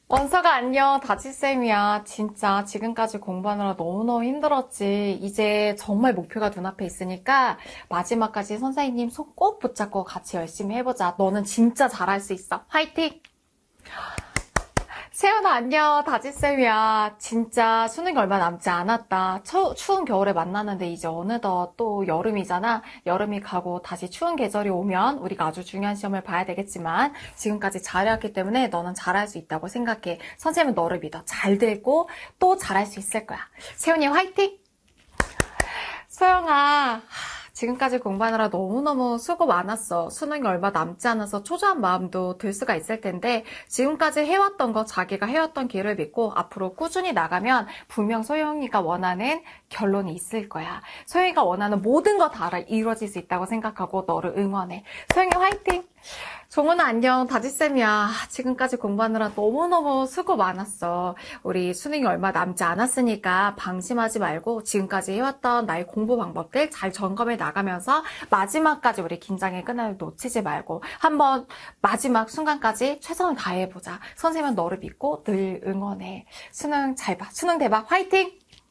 원서가 안녕, 다지쌤이야. 진짜 지금까지 공부하느라 너무너무 힘들었지. 이제 정말 목표가 눈앞에 있으니까 마지막까지 선생님 손 꼭 붙잡고 같이 열심히 해보자. 너는 진짜 잘할 수 있어. 화이팅! 세연아 안녕, 다지쌤이야. 진짜 수능이 얼마 남지 않았다. 추운 겨울에 만났는데 이제 어느덧 또 여름이잖아. 여름이 가고 다시 추운 계절이 오면 우리가 아주 중요한 시험을 봐야 되겠지만 지금까지 잘해왔기 때문에 너는 잘할 수 있다고 생각해. 선생님은 너를 믿어. 잘 되고 또 잘할 수 있을 거야. 세연이 화이팅! 소영아, 지금까지 공부하느라 너무너무 수고 많았어. 수능이 얼마 남지 않아서 초조한 마음도 들 수가 있을 텐데 지금까지 해왔던 거 자기가 해왔던 길을 믿고 앞으로 꾸준히 나가면 분명 소영이가 원하는 결론이 있을 거야. 소영이가 원하는 모든 거 다 이루어질 수 있다고 생각하고 너를 응원해. 소영이 화이팅! 종훈아 안녕, 다지쌤이야. 지금까지 공부하느라 너무너무 수고 많았어. 우리 수능이 얼마 남지 않았으니까 방심하지 말고 지금까지 해왔던 나의 공부 방법들 잘 점검해 나가면서 마지막까지 우리 긴장의 끈을 놓치지 말고 한번 마지막 순간까지 최선을 다해보자. 선생님은 너를 믿고 늘 응원해. 수능 잘 봐. 수능 대박 화이팅!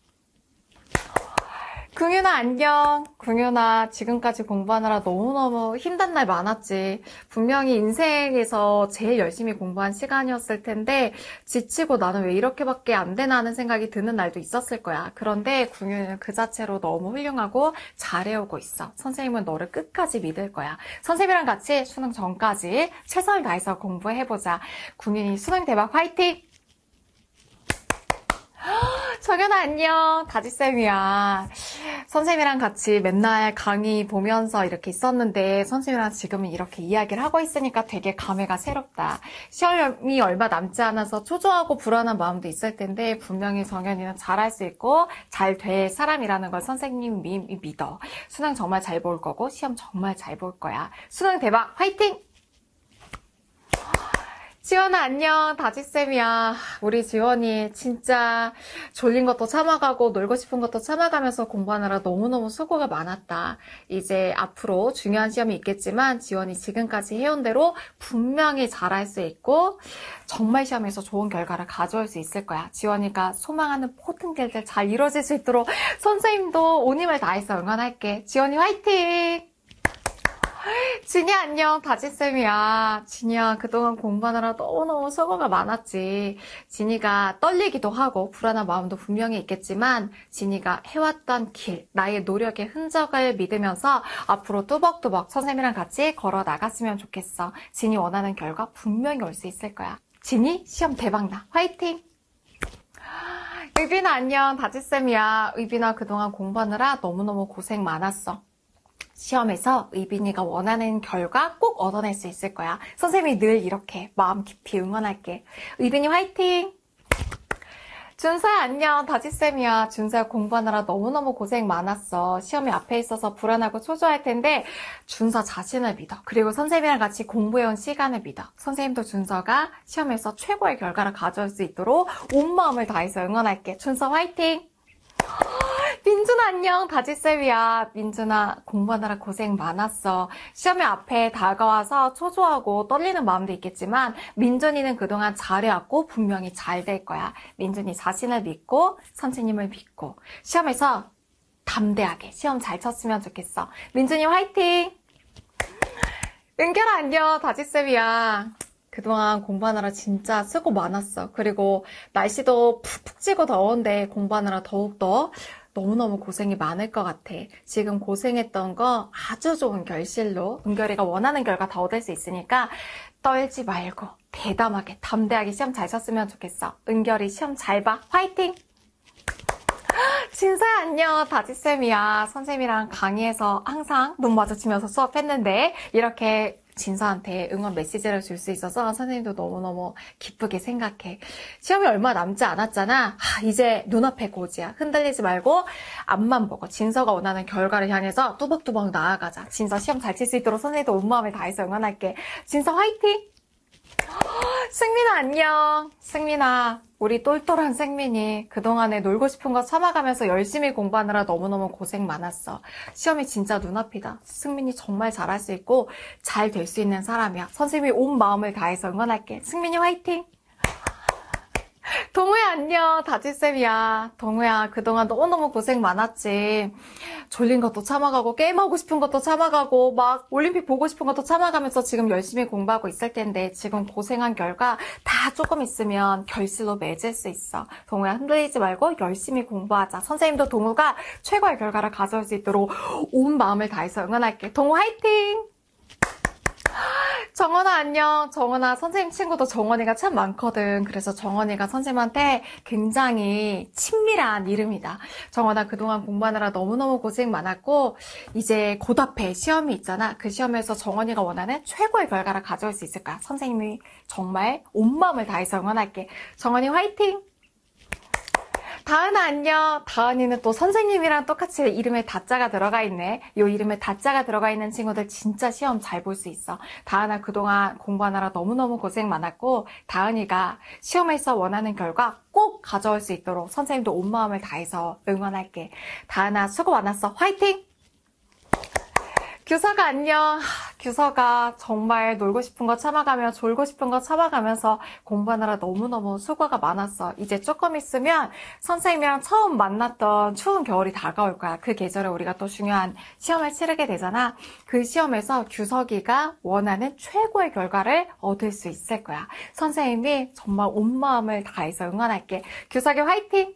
궁윤아 안녕. 궁윤아 지금까지 공부하느라 너무너무 힘든 날 많았지. 분명히 인생에서 제일 열심히 공부한 시간이었을 텐데 지치고 나는 왜 이렇게밖에 안 되나 하는 생각이 드는 날도 있었을 거야. 그런데 궁윤은 그 자체로 너무 훌륭하고 잘해오고 있어. 선생님은 너를 끝까지 믿을 거야. 선생님이랑 같이 수능 전까지 최선을 다해서 공부해보자. 궁윤이 수능 대박 화이팅! 정연아 안녕, 다지쌤이야. 선생님이랑 같이 맨날 강의 보면서 이렇게 있었는데 선생님이랑 지금은 이렇게 이야기를 하고 있으니까 되게 감회가 새롭다. 시험이 얼마 남지 않아서 초조하고 불안한 마음도 있을 텐데 분명히 정연이는 잘할 수 있고 잘 될 사람이라는 걸 선생님이 믿어. 수능 정말 잘 볼 거고 시험 정말 잘 볼 거야. 수능 대박 화이팅! 지원아 안녕, 다지쌤이야. 우리 지원이 진짜 졸린 것도 참아가고 놀고 싶은 것도 참아가면서 공부하느라 너무너무 수고가 많았다. 이제 앞으로 중요한 시험이 있겠지만 지원이 지금까지 해온 대로 분명히 잘할 수 있고 정말 시험에서 좋은 결과를 가져올 수 있을 거야. 지원이가 소망하는 모든 길들 잘 이루어질 수 있도록 선생님도 온 힘을 다해서 응원할게. 지원이 화이팅! 진이 안녕, 다지쌤이야. 진이야, 그동안 공부하느라 너무너무 수고가 많았지. 진이가 떨리기도 하고 불안한 마음도 분명히 있겠지만 진이가 해왔던 길, 나의 노력의 흔적을 믿으면서 앞으로 뚜벅뚜벅 선생님이랑 같이 걸어 나갔으면 좋겠어. 진이 원하는 결과 분명히 올 수 있을 거야. 진이 시험 대박나. 화이팅! 의빈아 안녕, 다지쌤이야. 의빈아 그동안 공부하느라 너무너무 고생 많았어. 시험에서 의빈이가 원하는 결과 꼭 얻어낼 수 있을 거야. 선생님이 늘 이렇게 마음 깊이 응원할게. 의빈이 화이팅! 준서야 안녕, 다지쌤이야. 준서야 공부하느라 너무너무 고생 많았어. 시험이 앞에 있어서 불안하고 초조할 텐데 준서 자신을 믿어. 그리고 선생님이랑 같이 공부해온 시간을 믿어. 선생님도 준서가 시험에서 최고의 결과를 가져올 수 있도록 온 마음을 다해서 응원할게. 준서 화이팅! 민준아 안녕, 다지쌤이야. 민준아 공부하느라 고생 많았어. 시험이 앞에 다가와서 초조하고 떨리는 마음도 있겠지만 민준이는 그동안 잘해왔고 분명히 잘 될 거야. 민준이 자신을 믿고 선생님을 믿고 시험에서 담대하게 시험 잘 쳤으면 좋겠어. 민준이 화이팅! 은결아 안녕, 다지쌤이야. 그동안 공부하느라 진짜 수고 많았어. 그리고 날씨도 푹푹 찌고 더운데 공부하느라 더욱더 너무너무 고생이 많을 것 같아. 지금 고생했던 거 아주 좋은 결실로 은결이가 원하는 결과 다 얻을 수 있으니까 떨지 말고 대담하게 담대하게 시험 잘 쳤으면 좋겠어. 은결이 시험 잘 봐. 화이팅! 진서야 안녕, 다지쌤이야. 선생님이랑 강의에서 항상 눈 마주치면서 수업했는데 이렇게 진서한테 응원 메시지를 줄 수 있어서 선생님도 너무너무 기쁘게 생각해. 시험이 얼마 남지 않았잖아. 이제 눈앞에 고지야. 흔들리지 말고 앞만 보고 진서가 원하는 결과를 향해서 뚜벅뚜벅 나아가자. 진서 시험 잘 칠 수 있도록 선생님도 온 마음을 다해서 응원할게. 진서 화이팅! 승민아 안녕. 승민아, 우리 똘똘한 승민이 그동안에 놀고 싶은 거 참아가면서 열심히 공부하느라 너무너무 고생 많았어. 시험이 진짜 눈앞이다. 승민이 정말 잘할 수 있고 잘 될 수 있는 사람이야. 선생님이 온 마음을 다해서 응원할게. 승민이 화이팅! 동우야, 안녕. 다지쌤이야. 동우야, 그동안 너무너무 고생 많았지. 졸린 것도 참아가고, 게임하고 싶은 것도 참아가고, 막 올림픽 보고 싶은 것도 참아가면서 지금 열심히 공부하고 있을 텐데, 지금 고생한 결과 다 조금 있으면 결실로 맺을 수 있어. 동우야, 흔들리지 말고 열심히 공부하자. 선생님도 동우가 최고의 결과를 가져올 수 있도록 온 마음을 다해서 응원할게. 동우 화이팅! 정원아 안녕. 정원아 선생님 친구도 정원이가 참 많거든. 그래서 정원이가 선생님한테 굉장히 친밀한 이름이다. 정원아 그동안 공부하느라 너무너무 고생 많았고 이제 곧 앞에 시험이 있잖아. 그 시험에서 정원이가 원하는 최고의 결과를 가져올 수 있을 거야. 선생님이 정말 온 마음을 다해서 응원할게. 정원이 화이팅! 다은아 안녕. 다은이는 또 선생님이랑 똑같이 이름에 다자가 들어가 있네. 요 이름에 다자가 들어가 있는 친구들 진짜 시험 잘 볼 수 있어. 다은아 그동안 공부하느라 너무너무 고생 많았고 다은이가 시험에서 원하는 결과 꼭 가져올 수 있도록 선생님도 온 마음을 다해서 응원할게. 다은아 수고 많았어. 화이팅! 규서가 안녕. 규서가 정말 놀고 싶은 거 참아가며 졸고 싶은 거 참아가면서 공부하느라 너무너무 수고가 많았어. 이제 조금 있으면 선생님이랑 처음 만났던 추운 겨울이 다가올 거야. 그 계절에 우리가 또 중요한 시험을 치르게 되잖아. 그 시험에서 규석이가 원하는 최고의 결과를 얻을 수 있을 거야. 선생님이 정말 온 마음을 다해서 응원할게. 규석이 화이팅!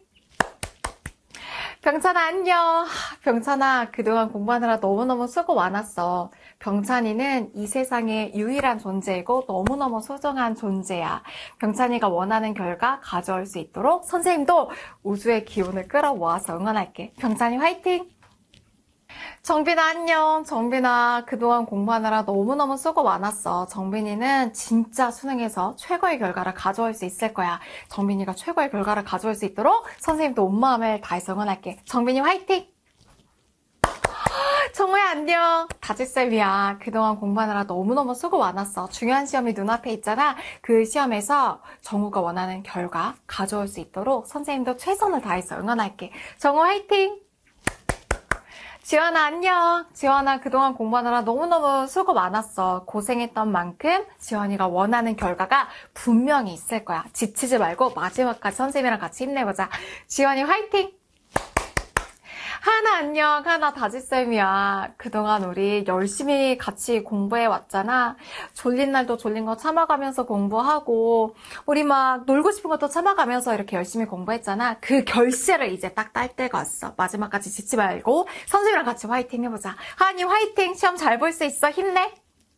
병찬아 안녕. 병찬아 그동안 공부하느라 너무너무 수고 많았어. 병찬이는 이 세상의 유일한 존재이고 너무너무 소중한 존재야. 병찬이가 원하는 결과 가져올 수 있도록 선생님도 우주의 기운을 끌어모아서 응원할게. 병찬이 화이팅! 정빈아 안녕. 정빈아 그동안 공부하느라 너무너무 수고 많았어. 정빈이는 진짜 수능에서 최고의 결과를 가져올 수 있을 거야. 정빈이가 최고의 결과를 가져올 수 있도록 선생님도 온 마음을 다해서 응원할게. 정빈이 화이팅! 정우야 안녕. 다지쌤이야. 그동안 공부하느라 너무너무 수고 많았어. 중요한 시험이 눈앞에 있잖아. 그 시험에서 정우가 원하는 결과 가져올 수 있도록 선생님도 최선을 다해서 응원할게. 정우 화이팅! 지원아 안녕. 지원아 그동안 공부하느라 너무너무 수고 많았어. 고생했던 만큼 지원이가 원하는 결과가 분명히 있을 거야. 지치지 말고 마지막까지 선생님이랑 같이 힘내보자. 지원이 화이팅! 하나 안녕. 하나 다지쌤이야. 그동안 우리 열심히 같이 공부해 왔잖아. 졸린 날도 졸린 거 참아가면서 공부하고 우리 막 놀고 싶은 것도 참아가면서 이렇게 열심히 공부했잖아. 그 결실을 이제 딱 딸 때가 왔어. 마지막까지 지치 말고 선생님이랑 같이 화이팅 해보자. 하니 화이팅! 시험 잘 볼 수 있어. 힘내!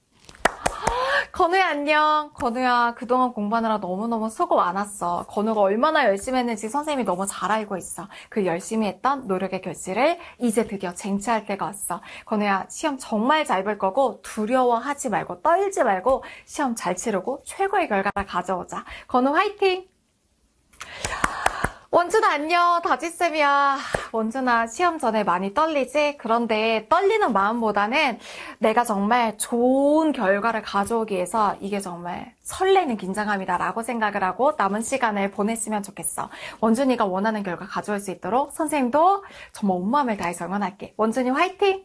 건우야 안녕. 건우야 그동안 공부하느라 너무너무 수고 많았어. 건우가 얼마나 열심히 했는지 선생님이 너무 잘 알고 있어. 그 열심히 했던 노력의 결실을 이제 드디어 쟁취할 때가 왔어. 건우야 시험 정말 잘 볼 거고 두려워하지 말고 떨지 말고 시험 잘 치르고 최고의 결과를 가져오자. 건우 화이팅! 원준아 안녕. 다지쌤이야. 원준아 시험 전에 많이 떨리지? 그런데 떨리는 마음보다는 내가 정말 좋은 결과를 가져오기 위해서 이게 정말 설레는 긴장감이다 라고 생각을 하고 남은 시간을 보냈으면 좋겠어. 원준이가 원하는 결과 가져올 수 있도록 선생님도 정말 온 마음을 다해서 응원할게. 원준이 화이팅!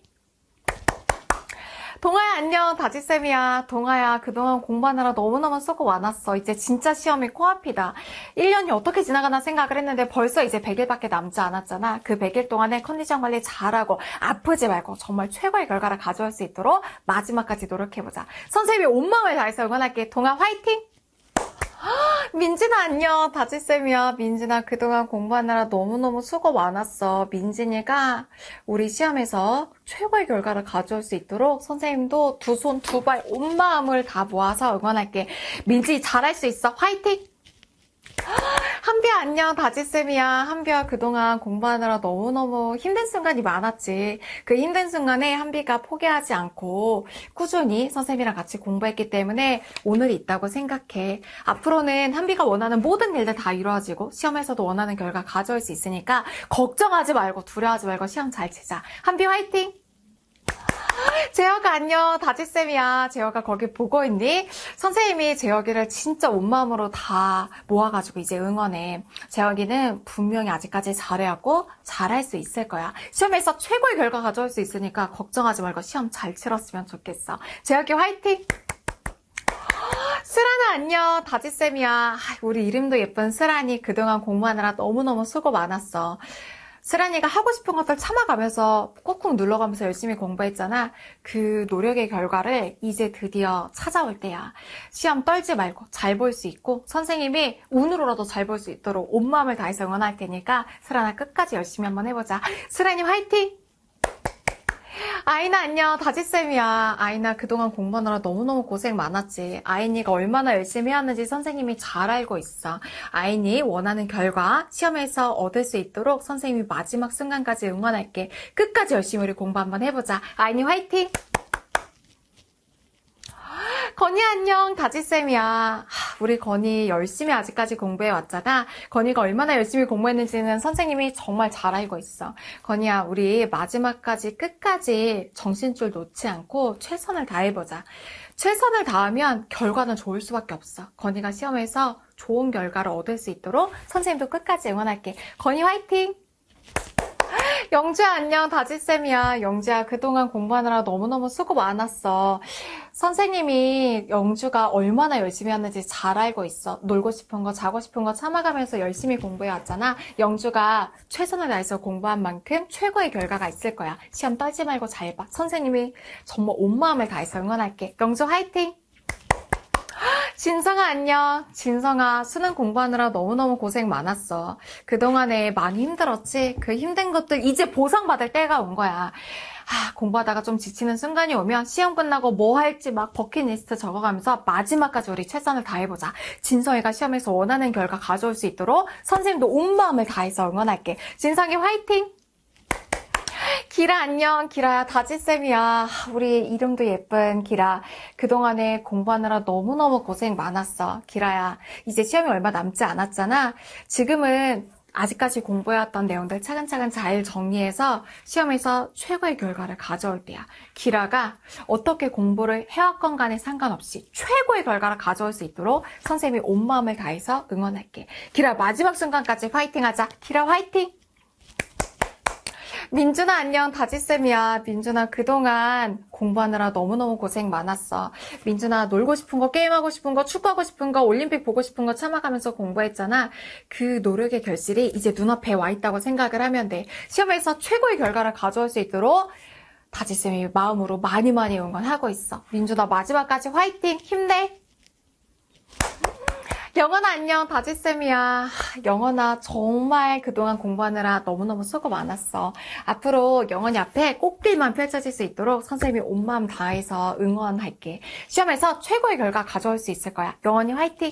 동아야 안녕. 다지쌤이야. 동아야 그동안 공부하느라 너무너무 수고 많았어. 이제 진짜 시험이 코앞이다. 1년이 어떻게 지나가나 생각을 했는데 벌써 이제 100일밖에 남지 않았잖아. 그 100일 동안에 컨디션 관리 잘하고 아프지 말고 정말 최고의 결과를 가져올 수 있도록 마지막까지 노력해보자. 선생님이 온 마음을 다해서 응원할게. 동아 화이팅! 민진아 안녕. 다지쌤이야. 민진아 그동안 공부하느라 너무너무 수고 많았어. 민진이가 우리 시험에서 최고의 결과를 가져올 수 있도록 선생님도 두 손 두 발 온 마음을 다 모아서 응원할게. 민진이 잘할 수 있어. 화이팅! 한비야 안녕. 다지쌤이야. 한비야 그동안 공부하느라 너무너무 힘든 순간이 많았지. 그 힘든 순간에 한비가 포기하지 않고 꾸준히 선생님이랑 같이 공부했기 때문에 오늘이 있다고 생각해. 앞으로는 한비가 원하는 모든 일들 다 이루어지고 시험에서도 원하는 결과 가져올 수 있으니까 걱정하지 말고 두려워하지 말고 시험 잘 치자. 한비 화이팅! 재혁아 안녕. 다지쌤이야. 재혁아 거기 보고 있니? 선생님이 재혁이를 진짜 온 마음으로 다 모아가지고 이제 응원해. 재혁이는 분명히 아직까지 잘해왔고 잘할 수 있을 거야. 시험에서 최고의 결과 가져올 수 있으니까 걱정하지 말고 시험 잘 치렀으면 좋겠어. 재혁이 화이팅! 슬아나 안녕. 다지쌤이야. 우리 이름도 예쁜 슬아니 그동안 공부하느라 너무너무 수고 많았어. 슬아니가 하고 싶은 것들 참아가면서 꾹꾹 눌러가면서 열심히 공부했잖아. 그 노력의 결과를 이제 드디어 찾아올 때야. 시험 떨지 말고 잘 볼 수 있고 선생님이 운으로라도 잘 볼 수 있도록 온 마음을 다해서 응원할 테니까 슬아나 끝까지 열심히 한번 해보자. 슬아니 화이팅! 아이나 안녕. 다지쌤이야. 아이나 그동안 공부하느라 너무너무 고생 많았지. 아이니가 얼마나 열심히 해왔는지 선생님이 잘 알고 있어. 아이니 원하는 결과 시험에서 얻을 수 있도록 선생님이 마지막 순간까지 응원할게. 끝까지 열심히 우리 공부 한번 해보자. 아이니 화이팅! 건이 안녕. 다지쌤이야. 우리 건이 열심히 아직까지 공부해 왔잖아. 건이가 얼마나 열심히 공부했는지는 선생님이 정말 잘 알고 있어. 건이야, 우리 마지막까지 끝까지 정신줄 놓지 않고 최선을 다해보자. 최선을 다하면 결과는 좋을 수밖에 없어. 건이가 시험에서 좋은 결과를 얻을 수 있도록 선생님도 끝까지 응원할게. 건이 화이팅! 영주야 안녕. 다지쌤이야. 영주야 그동안 공부하느라 너무너무 수고 많았어. 선생님이 영주가 얼마나 열심히 하는지 잘 알고 있어. 놀고 싶은 거 자고 싶은 거 참아가면서 열심히 공부해왔잖아. 영주가 최선을 다해서 공부한 만큼 최고의 결과가 있을 거야. 시험 떨지 말고 잘 봐. 선생님이 정말 온 마음을 다해서 응원할게. 영주 화이팅! 진성아 안녕. 진성아 수능 공부하느라 너무너무 고생 많았어. 그동안에 많이 힘들었지? 그 힘든 것들 이제 보상받을 때가 온 거야. 공부하다가 좀 지치는 순간이 오면 시험 끝나고 뭐 할지 막 버킷리스트 적어가면서 마지막까지 우리 최선을 다해보자. 진성이가 시험에서 원하는 결과 가져올 수 있도록 선생님도 온 마음을 다해서 응원할게. 진성이 화이팅! 기라 안녕. 기라야 다지쌤이야. 우리 이름도 예쁜 기라. 그동안에 공부하느라 너무너무 고생 많았어. 기라야 이제 시험이 얼마 남지 않았잖아. 지금은 아직까지 공부해왔던 내용들 차근차근 잘 정리해서 시험에서 최고의 결과를 가져올 때야. 기라가 어떻게 공부를 해왔건 간에 상관없이 최고의 결과를 가져올 수 있도록 선생님이 온 마음을 다해서 응원할게. 기라 마지막 순간까지 화이팅하자. 기라 화이팅! 민준아 안녕. 다지쌤이야. 민준아 그동안 공부하느라 너무너무 고생 많았어. 민준아 놀고 싶은 거 게임하고 싶은 거 축구하고 싶은 거 올림픽 보고 싶은 거 참아가면서 공부했잖아. 그 노력의 결실이 이제 눈앞에 와 있다고 생각을 하면 돼. 시험에서 최고의 결과를 가져올 수 있도록 다지쌤이 마음으로 많이 응원하고 있어. 민준아 마지막까지 화이팅! 힘내! 영원아 안녕. 다지쌤이야. 영원아 정말 그동안 공부하느라 너무너무 수고 많았어. 앞으로 영원이 앞에 꽃길만 펼쳐질 수 있도록 선생님이 온 마음 다해서 응원할게. 시험에서 최고의 결과 가져올 수 있을 거야. 영원이 화이팅!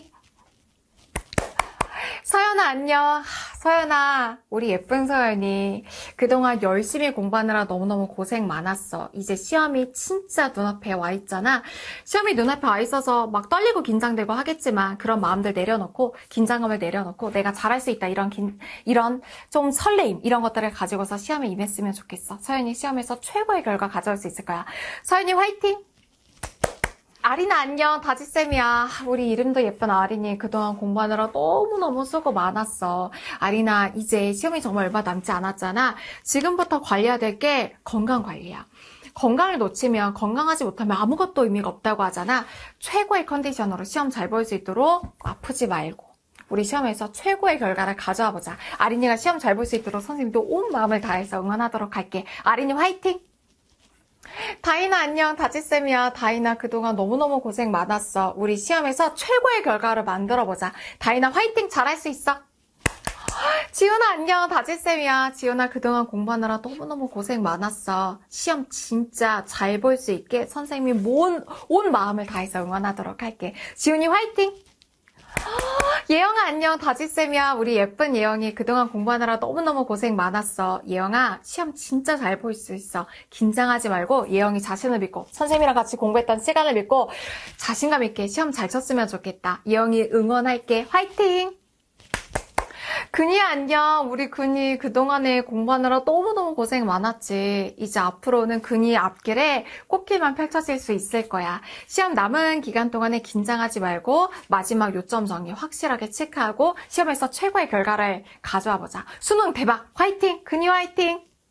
서연아 안녕. 서연아 우리 예쁜 서연이 그동안 열심히 공부하느라 너무너무 고생 많았어. 이제 시험이 진짜 눈앞에 와 있잖아. 시험이 눈앞에 와 있어서 막 떨리고 긴장되고 하겠지만 그런 마음들 내려놓고 긴장감을 내려놓고 내가 잘할 수 있다 이런 좀 설레임 이런 것들을 가지고서 시험에 임했으면 좋겠어. 서연이 시험에서 최고의 결과 가져올 수 있을 거야. 서연이 화이팅! 아리나 안녕. 다지쌤이야. 우리 이름도 예쁜 아린이 그동안 공부하느라 너무너무 수고 많았어. 아리나 이제 시험이 정말 얼마 남지 않았잖아. 지금부터 관리해야 될 게 건강관리야. 건강을 놓치면 건강하지 못하면 아무것도 의미가 없다고 하잖아. 최고의 컨디션으로 시험 잘 볼 수 있도록 아프지 말고 우리 시험에서 최고의 결과를 가져와 보자. 아린이가 시험 잘 볼 수 있도록 선생님도 온 마음을 다해서 응원하도록 할게. 아린이 화이팅! 다이나 안녕. 다지쌤이야. 다이나 그동안 너무너무 고생 많았어. 우리 시험에서 최고의 결과를 만들어보자. 다이나 화이팅! 잘할 수 있어. 지훈아 안녕. 다지쌤이야. 지훈아 그동안 공부하느라 너무너무 고생 많았어. 시험 진짜 잘 볼 수 있게 선생님이 온 마음을 다해서 응원하도록 할게. 지훈이 화이팅! 예영아 안녕. 다지쌤이야. 우리 예쁜 예영이 그동안 공부하느라 너무너무 고생 많았어. 예영아 시험 진짜 잘 볼 수 있어. 긴장하지 말고 예영이 자신을 믿고 선생님이랑 같이 공부했던 시간을 믿고 자신감 있게 시험 잘 쳤으면 좋겠다. 예영이 응원할게. 화이팅! 근이야 안녕. 우리 근이 그동안에 공부하느라 너무너무 고생 많았지. 이제 앞으로는 근이 앞길에 꽃길만 펼쳐질 수 있을 거야. 시험 남은 기간 동안에 긴장하지 말고 마지막 요점 정리 확실하게 체크하고 시험에서 최고의 결과를 가져와 보자. 수능 대박! 화이팅! 근이 화이팅!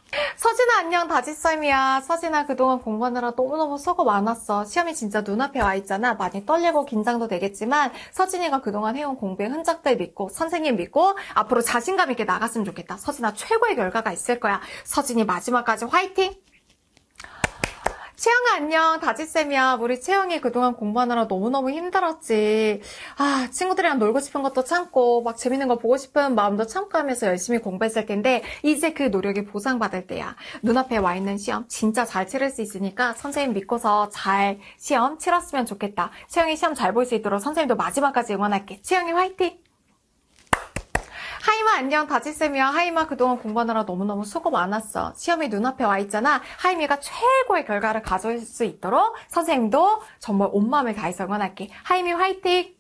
서진아 안녕 다지쌤이야. 서진아 그동안 공부하느라 너무너무 수고 많았어. 시험이 진짜 눈앞에 와 있잖아. 많이 떨리고 긴장도 되겠지만 서진이가 그동안 해온 공부의 흔적들 믿고 선생님 믿고 앞으로 자신감 있게 나갔으면 좋겠다. 서진아 최고의 결과가 있을 거야. 서진이 마지막까지 화이팅! 채영아 안녕 다지쌤이야. 우리 채영이 그동안 공부하느라 너무너무 힘들었지. 친구들이랑 놀고 싶은 것도 참고 막 재밌는 거 보고 싶은 마음도 참고 하면서 열심히 공부했을 텐데 이제 그 노력이 보상받을 때야. 눈앞에 와 있는 시험 진짜 잘 치를 수 있으니까 선생님 믿고서 잘 시험 치렀으면 좋겠다. 채영이 시험 잘 볼 수 있도록 선생님도 마지막까지 응원할게. 채영이 화이팅! 하이마 안녕 다지쌤이야. 하이마 그동안 공부하느라 너무너무 수고 많았어. 시험이 눈앞에 와 있잖아. 하이미가 최고의 결과를 가져올 수 있도록 선생님도 정말 온 마음을 다해서 응원할게. 하이미 화이팅!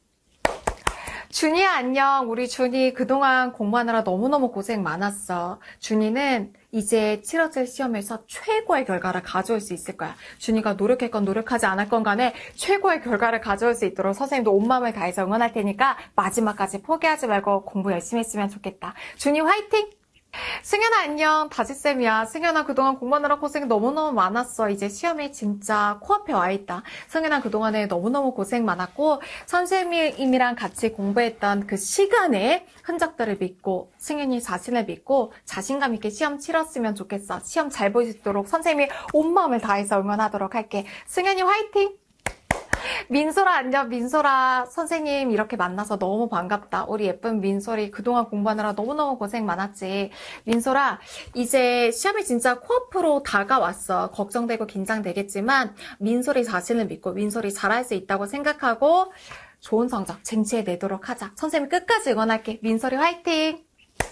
준이야 안녕. 우리 준이 그동안 공부하느라 너무너무 고생 많았어. 준이는 이제 치러질 시험에서 최고의 결과를 가져올 수 있을 거야. 준이가 노력했건 노력하지 않았건 간에 최고의 결과를 가져올 수 있도록 선생님도 온 마음을 다해서 응원할 테니까 마지막까지 포기하지 말고 공부 열심히 했으면 좋겠다. 준이 화이팅! 승현아 안녕 다지쌤이야. 승현아 그동안 공부하느라 고생 너무너무 많았어. 이제 시험이 진짜 코앞에 와있다. 승현아 그동안에 너무너무 고생 많았고 선생님이랑 같이 공부했던 그 시간의 흔적들을 믿고 승현이 자신을 믿고 자신감 있게 시험 치렀으면 좋겠어. 시험 잘 볼 수 있도록 선생님이 온 마음을 다해서 응원하도록 할게. 승현이 화이팅! 민소라 안녕. 민소라 선생님 이렇게 만나서 너무 반갑다. 우리 예쁜 민소리 그동안 공부하느라 너무너무 고생 많았지. 민소라 이제 시험이 진짜 코앞으로 다가왔어. 걱정되고 긴장되겠지만 민소리 자신을 믿고 민소리 잘할 수 있다고 생각하고 좋은 성적 쟁취해내도록 하자. 선생님 끝까지 응원할게. 민소리 화이팅!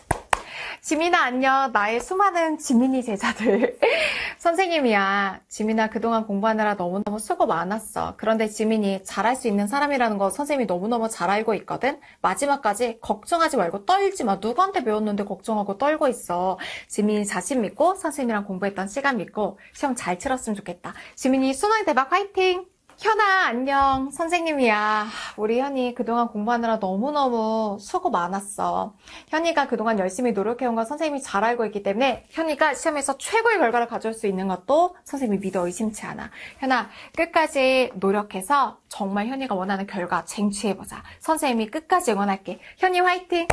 지민아 안녕. 나의 수많은 지민이 제자들 선생님이야. 지민아 그동안 공부하느라 너무너무 수고 많았어. 그런데 지민이 잘할 수 있는 사람이라는 거 선생님이 너무너무 잘 알고 있거든. 마지막까지 걱정하지 말고 떨지 마. 누구한테 배웠는데 걱정하고 떨고 있어. 지민이 자신 믿고 선생님이랑 공부했던 시간 믿고 시험 잘 치렀으면 좋겠다. 지민이 수능 대박 화이팅! 현아 안녕. 선생님이야. 우리 현이 그동안 공부하느라 너무너무 수고 많았어. 현이가 그동안 열심히 노력해온 건 선생님이 잘 알고 있기 때문에 현이가 시험에서 최고의 결과를 가져올 수 있는 것도 선생님이 믿어 의심치 않아. 현아 끝까지 노력해서 정말 현이가 원하는 결과 쟁취해보자. 선생님이 끝까지 응원할게. 현이 화이팅!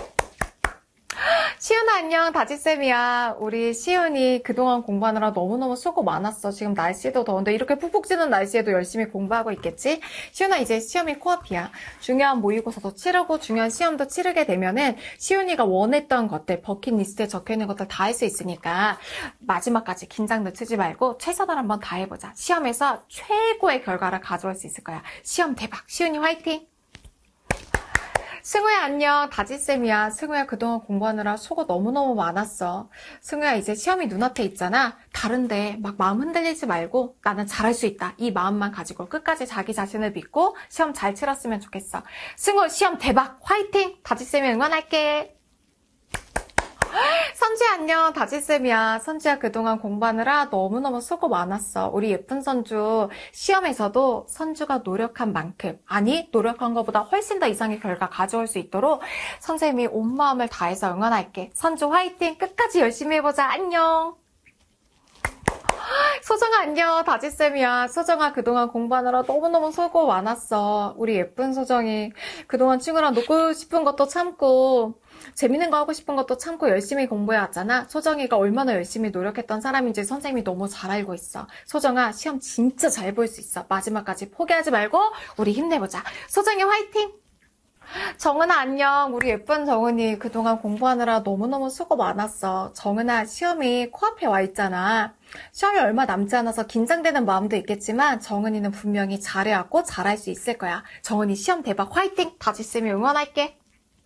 시윤아 안녕 다지쌤이야. 우리 시윤이 그동안 공부하느라 너무너무 수고 많았어. 지금 날씨도 더운데 이렇게 푹푹 찌는 날씨에도 열심히 공부하고 있겠지? 시윤아 이제 시험이 코앞이야. 중요한 모의고사도 치르고 중요한 시험도 치르게 되면은 시윤이가 원했던 것들 버킷리스트에 적혀있는 것들 다 할 수 있으니까 마지막까지 긴장 늦추지 말고 최선을 한번 다해보자. 시험에서 최고의 결과를 가져올 수 있을 거야. 시험 대박. 시윤이 화이팅! 승우야 안녕 다지쌤이야. 승우야 그동안 공부하느라 수고 너무너무 많았어. 승우야 이제 시험이 눈앞에 있잖아. 다른데 막 마음 흔들리지 말고 나는 잘할 수 있다. 이 마음만 가지고 끝까지 자기 자신을 믿고 시험 잘 치렀으면 좋겠어. 승우 시험 대박 화이팅! 다지쌤이 응원할게. 선주야 안녕 다지쌤이야. 선주야 그동안 공부하느라 너무너무 수고 많았어. 우리 예쁜 선주 시험에서도 선주가 노력한 만큼 아니 노력한 것보다 훨씬 더 이상의 결과 가져올 수 있도록 선생님이 온 마음을 다해서 응원할게. 선주 화이팅! 끝까지 열심히 해보자. 안녕. 소정아 안녕 다지쌤이야. 소정아 그동안 공부하느라 너무너무 수고 많았어. 우리 예쁜 소정이 그동안 친구랑 놀고 싶은 것도 참고 재밌는 거 하고 싶은 것도 참고 열심히 공부해왔잖아. 소정이가 얼마나 열심히 노력했던 사람인지 선생님이 너무 잘 알고 있어. 소정아 시험 진짜 잘 볼 수 있어. 마지막까지 포기하지 말고 우리 힘내보자. 소정이 화이팅! 정은아 안녕. 우리 예쁜 정은이 그동안 공부하느라 너무너무 수고 많았어. 정은아 시험이 코앞에 와 있잖아. 시험이 얼마 남지 않아서 긴장되는 마음도 있겠지만 정은이는 분명히 잘해왔고 잘할 수 있을 거야. 정은이 시험 대박 화이팅! 다지쌤이 응원할게.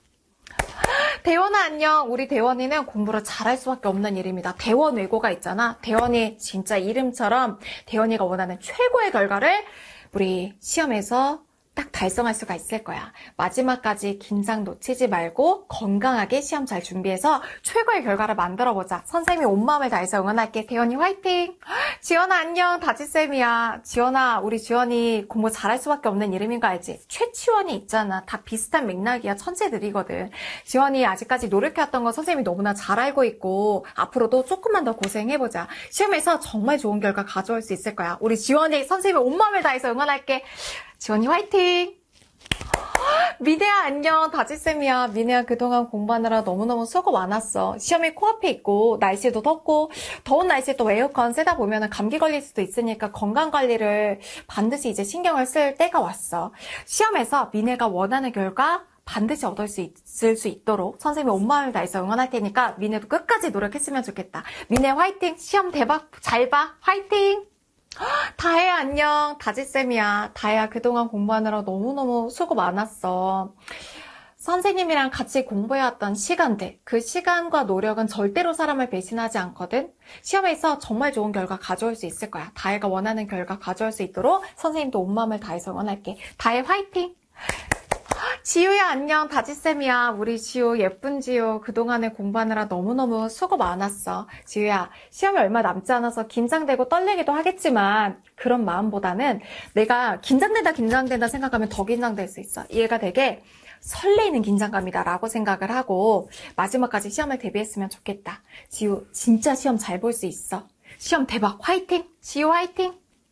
대원아 안녕. 우리 대원이는 공부를 잘할 수밖에 없는 일입니다. 대원 외고가 있잖아. 대원이 진짜 이름처럼 대원이가 원하는 최고의 결과를 우리 시험에서 딱 달성할 수가 있을 거야. 마지막까지 긴장 놓치지 말고 건강하게 시험 잘 준비해서 최고의 결과를 만들어보자. 선생님이 온 마음을 다해서 응원할게. 대원이 화이팅! 지원아 안녕. 다지쌤이야. 지원아, 우리 지원이 공부 잘할 수밖에 없는 이름인 거 알지? 최치원이 있잖아. 다 비슷한 맥락이야. 천재들이거든. 지원이 아직까지 노력해왔던 거 선생님이 너무나 잘 알고 있고 앞으로도 조금만 더 고생해보자. 시험에서 정말 좋은 결과 가져올 수 있을 거야. 우리 지원이 선생님이 온 마음을 다해서 응원할게. 지원이 화이팅! 미네야 안녕. 다지쌤이야. 미네야 그동안 공부하느라 너무너무 수고 많았어. 시험이 코앞에 있고 날씨도 덥고 더운 날씨에 또 에어컨 쓰다 보면 감기 걸릴 수도 있으니까 건강관리를 반드시 이제 신경을 쓸 때가 왔어. 시험에서 미네가 원하는 결과 반드시 얻을 수 있을 수 있도록 선생님이 온 마음을 다해서 응원할 테니까 미네도 끝까지 노력했으면 좋겠다. 미네 화이팅! 시험 대박 잘 봐! 화이팅! 다혜야 안녕. 다지쌤이야. 다혜야 그동안 공부하느라 너무너무 수고 많았어. 선생님이랑 같이 공부해왔던 시간들, 그 시간과 노력은 절대로 사람을 배신하지 않거든. 시험에서 정말 좋은 결과 가져올 수 있을 거야. 다혜가 원하는 결과 가져올 수 있도록 선생님도 온 마음을 다해서 응원할게. 다혜 화이팅! 지우야 안녕. 다지쌤이야. 우리 지우 예쁜 지우 그동안에 공부하느라 너무너무 수고 많았어. 지우야 시험이 얼마 남지 않아서 긴장되고 떨리기도 하겠지만 그런 마음보다는 내가 긴장된다 생각하면 더 긴장될 수 있어. 얘가 되게 설레이는 긴장감이다 라고 생각을 하고 마지막까지 시험을 대비했으면 좋겠다. 지우 진짜 시험 잘 볼 수 있어. 시험 대박 화이팅! 지우 화이팅!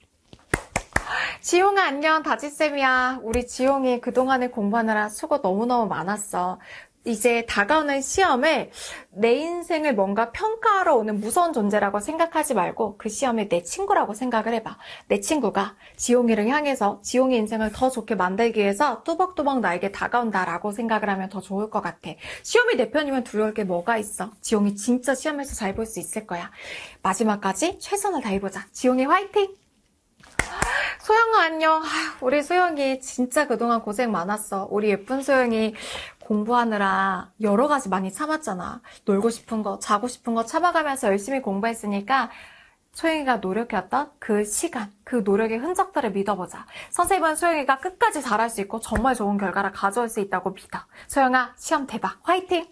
지용아 안녕. 다지쌤이야. 우리 지용이 그동안에 공부하느라 수고 너무너무 많았어. 이제 다가오는 시험을 내 인생을 뭔가 평가하러 오는 무서운 존재라고 생각하지 말고 그 시험을 내 친구라고 생각을 해봐. 내 친구가 지용이를 향해서 지용이 인생을 더 좋게 만들기 위해서 뚜벅뚜벅 나에게 다가온다라고 생각을 하면 더 좋을 것 같아. 시험이 내 편이면 두려울 게 뭐가 있어. 지용이 진짜 시험에서 잘 볼 수 있을 거야. 마지막까지 최선을 다해보자. 지용이 화이팅! 소영아 안녕. 우리 소영이 진짜 그동안 고생 많았어. 우리 예쁜 소영이 공부하느라 여러 가지 많이 참았잖아. 놀고 싶은 거, 자고 싶은 거 참아가면서 열심히 공부했으니까 소영이가 노력해왔던 그 시간, 그 노력의 흔적들을 믿어보자. 선생님은 소영이가 끝까지 잘할 수 있고 정말 좋은 결과를 가져올 수 있다고 믿어. 소영아 시험 대박 화이팅!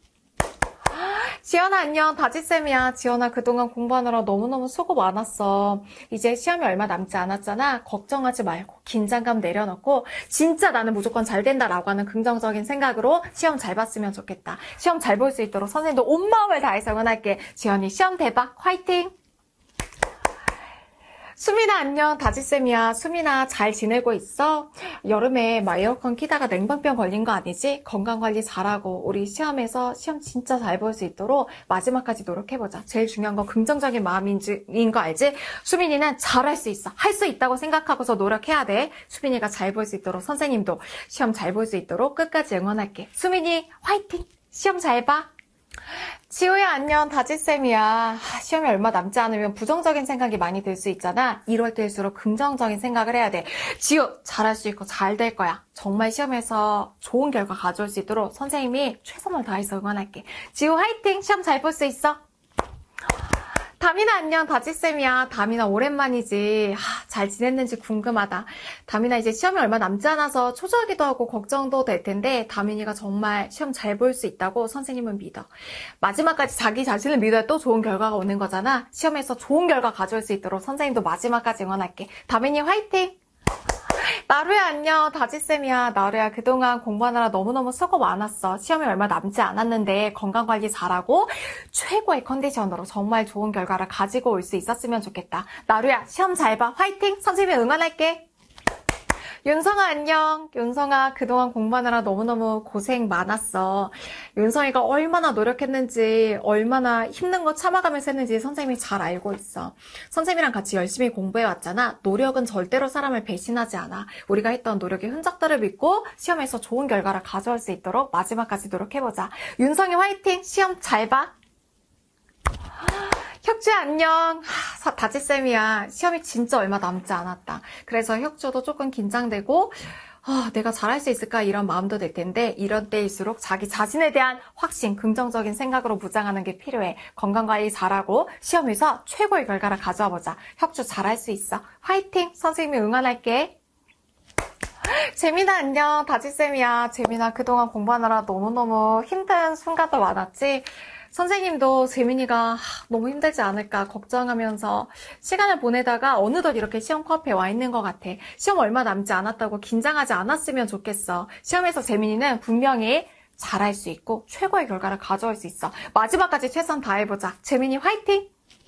지연아 안녕. 다지쌤이야. 지연아 그동안 공부하느라 너무너무 수고 많았어. 이제 시험이 얼마 남지 않았잖아. 걱정하지 말고 긴장감 내려놓고 진짜 나는 무조건 잘 된다라고 하는 긍정적인 생각으로 시험 잘 봤으면 좋겠다. 시험 잘 볼 수 있도록 선생님도 온 마음을 다해서 응원할게. 지연이 시험 대박 화이팅! 수민아 안녕. 다지쌤이야. 수민아 잘 지내고 있어? 여름에 막 에어컨 키다가 냉방병 걸린 거 아니지? 건강관리 잘하고 우리 시험에서 시험 진짜 잘 볼 수 있도록 마지막까지 노력해보자. 제일 중요한 건 긍정적인 마음인 거 알지? 수민이는 잘할 수 있어. 할 수 있다고 생각하고서 노력해야 돼. 수민이가 잘 볼 수 있도록 선생님도 시험 잘 볼 수 있도록 끝까지 응원할게. 수민이 화이팅! 시험 잘 봐. 지호야 안녕. 다지쌤이야. 시험이 얼마 남지 않으면 부정적인 생각이 많이 들 수 있잖아. 이럴 때일수록 긍정적인 생각을 해야 돼. 지호 잘할 수 있고 잘 될 거야. 정말 시험에서 좋은 결과 가져올 수 있도록 선생님이 최선을 다해서 응원할게. 지호 화이팅! 시험 잘 볼 수 있어. 다민아 안녕. 다지쌤이야. 다민아 오랜만이지. 잘 지냈는지 궁금하다. 다민아 이제 시험이 얼마 남지 않아서 초조하기도 하고 걱정도 될 텐데 다민이가 정말 시험 잘 볼 수 있다고 선생님은 믿어. 마지막까지 자기 자신을 믿어야 또 좋은 결과가 오는 거잖아. 시험에서 좋은 결과 가져올 수 있도록 선생님도 마지막까지 응원할게. 다민이 화이팅! 나루야 안녕. 다지쌤이야. 나루야 그동안 공부하느라 너무너무 수고 많았어. 시험이 얼마 남지 않았는데 건강관리 잘하고 최고의 컨디션으로 정말 좋은 결과를 가지고 올 수 있었으면 좋겠다. 나루야 시험 잘 봐. 화이팅! 선생님이 응원할게. 윤성아 안녕. 윤성아 그동안 공부하느라 너무너무 고생 많았어. 윤성이가 얼마나 노력했는지 얼마나 힘든 거 참아가면서 했는지 선생님이 잘 알고 있어. 선생님이랑 같이 열심히 공부해왔잖아. 노력은 절대로 사람을 배신하지 않아. 우리가 했던 노력의 흔적들을 믿고 시험에서 좋은 결과를 가져올 수 있도록 마지막까지 노력해보자. 윤성이 화이팅! 시험 잘 봐. 혁주야 안녕. 다지쌤이야. 시험이 진짜 얼마 남지 않았다. 그래서 혁주도 조금 긴장되고 내가 잘할 수 있을까 이런 마음도 들 텐데 이런 때일수록 자기 자신에 대한 확신, 긍정적인 생각으로 무장하는 게 필요해. 건강관리 잘하고 시험에서 최고의 결과를 가져와 보자. 혁주 잘할 수 있어. 화이팅! 선생님이 응원할게. 재민아 안녕. 다지쌤이야. 재민아 그동안 공부하느라 너무너무 힘든 순간도 많았지? 선생님도 재민이가 너무 힘들지 않을까 걱정하면서 시간을 보내다가 어느덧 이렇게 시험 코앞에 와 있는 것 같아. 시험 얼마 남지 않았다고 긴장하지 않았으면 좋겠어. 시험에서 재민이는 분명히 잘할 수 있고 최고의 결과를 가져올 수 있어. 마지막까지 최선 다해보자. 재민이 화이팅!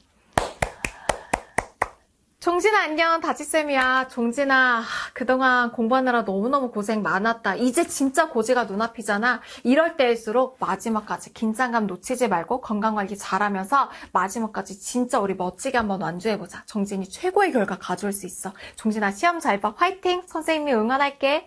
종진아 안녕. 다지쌤이야. 종진아 그동안 공부하느라 너무너무 고생 많았다. 이제 진짜 고지가 눈앞이잖아. 이럴 때일수록 마지막까지 긴장감 놓치지 말고 건강관리 잘하면서 마지막까지 진짜 우리 멋지게 한번 완주해보자. 종진이 최고의 결과 가져올 수 있어. 종진아 시험 잘 봐. 화이팅! 선생님이 응원할게.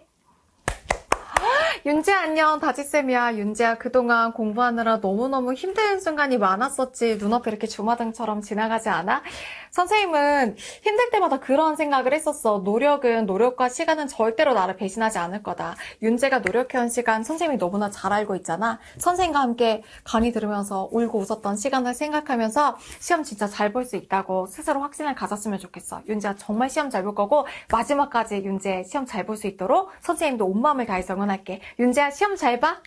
윤지야 안녕. 다지쌤이야. 윤지야 그동안 공부하느라 너무너무 힘든 순간이 많았었지. 눈앞에 이렇게 주마등처럼 지나가지 않아? 선생님은 힘들 때마다 그런 생각을 했었어. 노력과 시간은 절대로 나를 배신하지 않을 거다. 윤지가 노력해온 시간 선생님이 너무나 잘 알고 있잖아. 선생님과 함께 강의 들으면서 울고 웃었던 시간을 생각하면서 시험 진짜 잘 볼 수 있다고 스스로 확신을 가졌으면 좋겠어. 윤지야 정말 시험 잘 볼 거고 마지막까지 윤지의 시험 잘 볼 수 있도록 선생님도 온 마음을 다해서 응원할게. 윤지야 시험 잘 봐.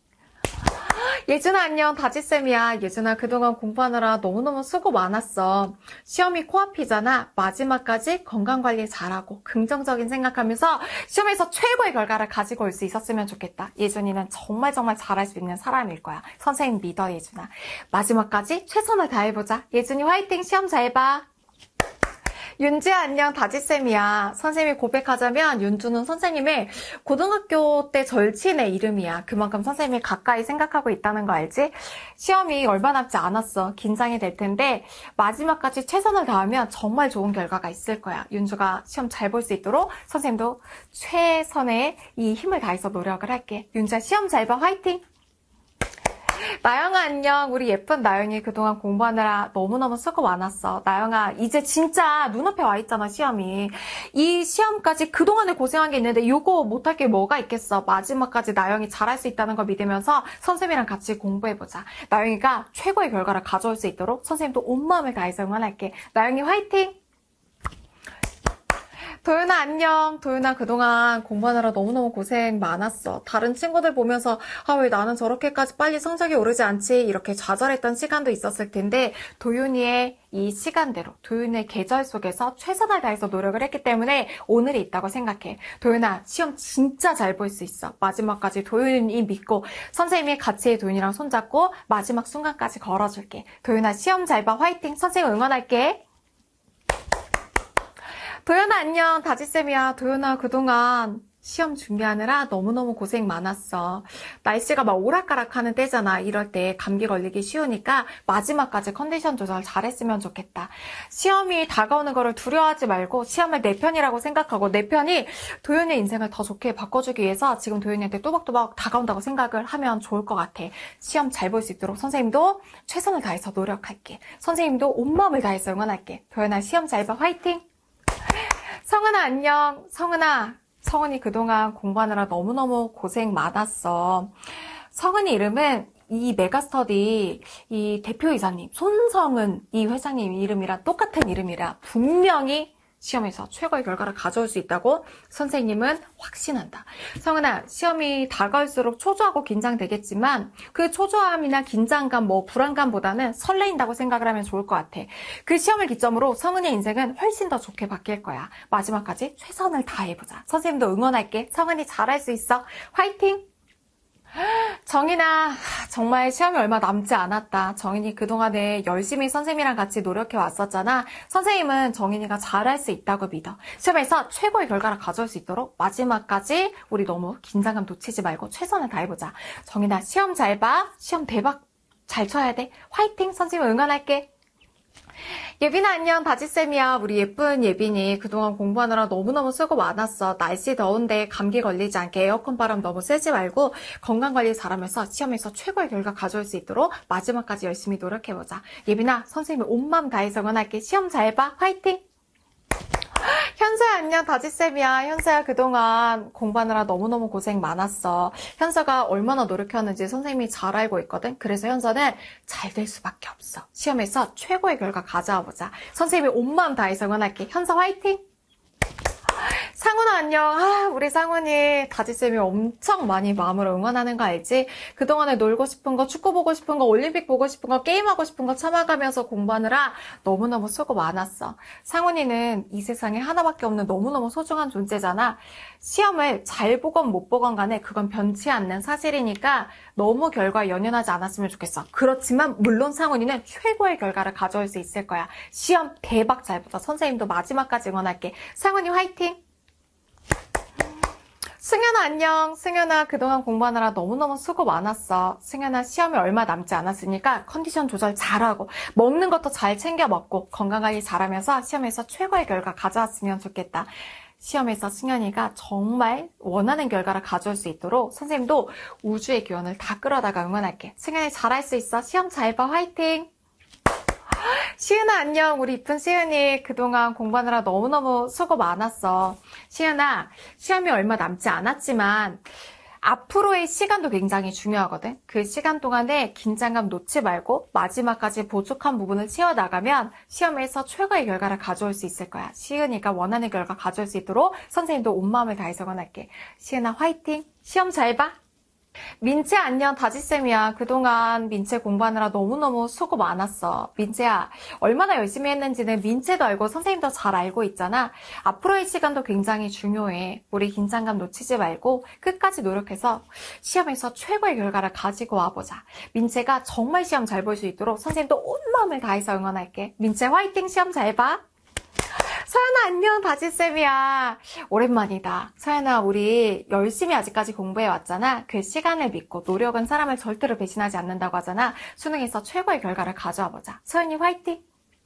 예준아 안녕. 다지쌤이야. 예준아 그동안 공부하느라 너무너무 수고 많았어. 시험이 코앞이잖아. 마지막까지 건강관리 잘하고 긍정적인 생각하면서 시험에서 최고의 결과를 가지고 올 수 있었으면 좋겠다. 예준이는 정말 잘할 수 있는 사람일 거야. 선생님 믿어 예준아. 마지막까지 최선을 다해보자. 예준이 화이팅. 시험 잘 봐. 윤지야 안녕. 다지쌤이야. 선생님이 고백하자면 윤주는 선생님의 고등학교 때 절친의 이름이야. 그만큼 선생님이 가까이 생각하고 있다는 거 알지? 시험이 얼마 남지 않았어. 긴장이 될 텐데 마지막까지 최선을 다하면 정말 좋은 결과가 있을 거야. 윤주가 시험 잘 볼 수 있도록 선생님도 최선의 이 힘을 다해서 노력을 할게. 윤주야 시험 잘 봐. 화이팅! 나영아 안녕. 우리 예쁜 나영이 그동안 공부하느라 너무너무 수고 많았어. 나영아 이제 진짜 눈앞에 와 있잖아 시험이. 이 시험까지 그동안에 고생한 게 있는데 이거 못할 게 뭐가 있겠어. 마지막까지 나영이 잘할 수 있다는 걸 믿으면서 선생님이랑 같이 공부해보자. 나영이가 최고의 결과를 가져올 수 있도록 선생님도 온 마음을 다해서 응원할게. 나영이 화이팅! 도윤아 안녕. 도윤아 그동안 공부하느라 너무너무 고생 많았어. 다른 친구들 보면서 왜 나는 저렇게까지 빨리 성적이 오르지 않지 이렇게 좌절했던 시간도 있었을 텐데 도윤이의 이 시간대로 도윤의 계절 속에서 최선을 다해서 노력을 했기 때문에 오늘이 있다고 생각해. 도윤아 시험 진짜 잘 볼 수 있어. 마지막까지 도윤이 믿고 선생님이 같이 도윤이랑 손잡고 마지막 순간까지 걸어줄게. 도윤아 시험 잘 봐. 화이팅. 선생님 응원할게. 도연아 안녕. 다지쌤이야. 도연아 그동안 시험 준비하느라 너무너무 고생 많았어. 날씨가 막 오락가락하는 때잖아. 이럴 때 감기 걸리기 쉬우니까 마지막까지 컨디션 조절 잘했으면 좋겠다. 시험이 다가오는 거를 두려워하지 말고 시험을 내 편이라고 생각하고 내 편이 도연이의 인생을 더 좋게 바꿔주기 위해서 지금 도연이한테 또박또박 다가온다고 생각을 하면 좋을 것 같아. 시험 잘 볼 수 있도록 선생님도 최선을 다해서 노력할게. 선생님도 온 마음을 다해서 응원할게. 도연아 시험 잘 봐. 화이팅! 성은아 안녕. 성은이 그동안 공부하느라 너무너무 고생 많았어. 성은이 이름은 이 메가스터디 이 대표이사님 손성은 이 회장님 이름이랑 똑같은 이름이라 분명히 시험에서 최고의 결과를 가져올 수 있다고 선생님은 확신한다. 성은아, 시험이 다가올수록 초조하고 긴장되겠지만 그 초조함이나 긴장감, 불안감보다는 설레인다고 생각을 하면 좋을 것 같아. 그 시험을 기점으로 성은의 인생은 훨씬 더 좋게 바뀔 거야. 마지막까지 최선을 다해보자. 선생님도 응원할게. 성은이 잘할 수 있어. 화이팅! 정인아, 정말 시험이 얼마 남지 않았다. 정인이 그동안에 열심히 선생님이랑 같이 노력해 왔었잖아. 선생님은 정인이가 잘할 수 있다고 믿어. 시험에서 최고의 결과를 가져올 수 있도록 마지막까지 우리 너무 긴장감 놓치지 말고 최선을 다해보자. 정인아, 시험 잘 봐. 시험 대박 잘 쳐야 돼. 화이팅! 선생님 응원할게. 예빈아 안녕. 다지쌤이야. 우리 예쁜 예빈이 그동안 공부하느라 너무너무 수고 많았어. 날씨 더운데 감기 걸리지 않게 에어컨 바람 너무 쐬지 말고 건강관리 잘하면서 시험에서 최고의 결과 가져올 수 있도록 마지막까지 열심히 노력해보자. 예빈아 선생님이 온 마음 다해서 응원할게. 시험 잘 봐. 화이팅! 현서야 안녕. 다지쌤이야. 현서야 그동안 공부하느라 너무너무 고생 많았어. 현서가 얼마나 노력했는지 선생님이 잘 알고 있거든. 그래서 현서는 잘 될 수밖에 없어. 시험에서 최고의 결과 가져와 보자. 선생님이 온 마음 다해서 응원할게. 현서 화이팅! 상훈아 안녕. 우리 상훈이 다지쌤이 엄청 많이 마음으로 응원하는 거 알지? 그동안에 놀고 싶은 거, 축구 보고 싶은 거, 올림픽 보고 싶은 거, 게임하고 싶은 거 참아가면서 공부하느라 너무너무 수고 많았어. 상훈이는 이 세상에 하나밖에 없는 너무너무 소중한 존재잖아. 시험을 잘 보건 못 보건 간에 그건 변치 않는 사실이니까 너무 결과에 연연하지 않았으면 좋겠어. 그렇지만 물론 상훈이는 최고의 결과를 가져올 수 있을 거야. 시험 대박 잘 보자. 선생님도 마지막까지 응원할게. 상훈이 화이팅! 승현아 안녕. 승현아 그동안 공부하느라 너무너무 수고 많았어. 승현아 시험이 얼마 남지 않았으니까 컨디션 조절 잘하고 먹는 것도 잘 챙겨 먹고 건강관리 잘하면서 시험에서 최고의 결과 가져왔으면 좋겠다. 시험에서 승현이가 정말 원하는 결과를 가져올 수 있도록 선생님도 우주의 기원을 다 끌어다가 응원할게. 승현이 잘할 수 있어. 시험 잘 봐. 화이팅! 시은아 안녕. 우리 이쁜 시은이 그동안 공부하느라 너무너무 수고 많았어. 시은아 시험이 얼마 남지 않았지만 앞으로의 시간도 굉장히 중요하거든. 그 시간 동안에 긴장감 놓지 말고 마지막까지 부족한 부분을 채워나가면 시험에서 최고의 결과를 가져올 수 있을 거야. 시은이가 원하는 결과 가져올 수 있도록 선생님도 온 마음을 다해서 응원할게. 시은아 화이팅! 시험 잘 봐! 민채 안녕. 다지쌤이야. 그동안 민채 공부하느라 너무너무 수고 많았어. 민채야 얼마나 열심히 했는지는 민채도 알고 선생님도 잘 알고 있잖아. 앞으로의 시간도 굉장히 중요해. 우리 긴장감 놓치지 말고 끝까지 노력해서 시험에서 최고의 결과를 가지고 와보자. 민채가 정말 시험 잘 볼 수 있도록 선생님도 온 마음을 다해서 응원할게. 민채 화이팅! 시험 잘 봐! 서연아 안녕. 다지쌤이야. 오랜만이다. 서연아 우리 열심히 아직까지 공부해 왔잖아. 그 시간을 믿고 노력은 사람을 절대로 배신하지 않는다고 하잖아. 수능에서 최고의 결과를 가져와 보자. 서연이 화이팅!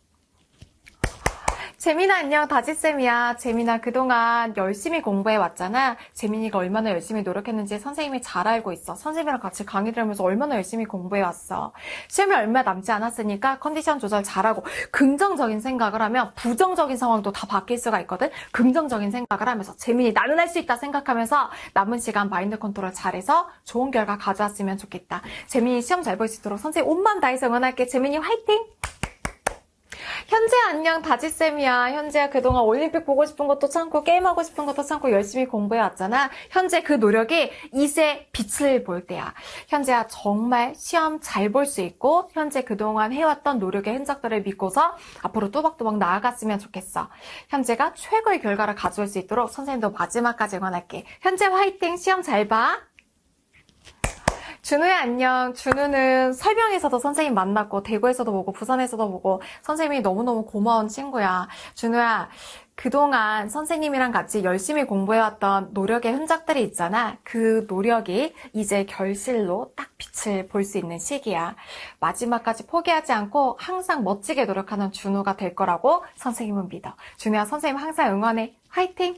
재민아 안녕. 다지쌤이야. 재민아 그동안 열심히 공부해 왔잖아. 재민이가 얼마나 열심히 노력했는지 선생님이 잘 알고 있어. 선생님이랑 같이 강의 들으면서 얼마나 열심히 공부해 왔어. 시험이 얼마 남지 않았으니까 컨디션 조절 잘하고 긍정적인 생각을 하면 부정적인 상황도 다 바뀔 수가 있거든. 긍정적인 생각을 하면서 재민이 나는 할 수 있다 생각하면서 남은 시간 마인드 컨트롤 잘해서 좋은 결과 가져왔으면 좋겠다. 재민이 시험 잘 볼 수 있도록 선생님 온 마음 다해서 응원할게. 재민이 화이팅! 현재 안녕. 다지쌤이야. 현재야 그동안 올림픽 보고 싶은 것도 참고 게임하고 싶은 것도 참고 열심히 공부해왔잖아. 현재 그 노력이 이제 빛을 볼 때야. 현재야 정말 시험 잘 볼 수 있고 현재 그동안 해왔던 노력의 흔적들을 믿고서 앞으로 또박또박 나아갔으면 좋겠어. 현재가 최고의 결과를 가져올 수 있도록 선생님도 마지막까지 응원할게. 현재 화이팅! 시험 잘 봐! 준우야 안녕. 준우는 설명에서도 선생님 만났고 대구에서도 보고 부산에서도 보고 선생님이 너무너무 고마운 친구야. 준우야 그동안 선생님이랑 같이 열심히 공부해왔던 노력의 흔적들이 있잖아. 그 노력이 이제 결실로 딱 빛을 볼 수 있는 시기야. 마지막까지 포기하지 않고 항상 멋지게 노력하는 준우가 될 거라고 선생님은 믿어. 준우야 선생님 항상 응원해. 화이팅!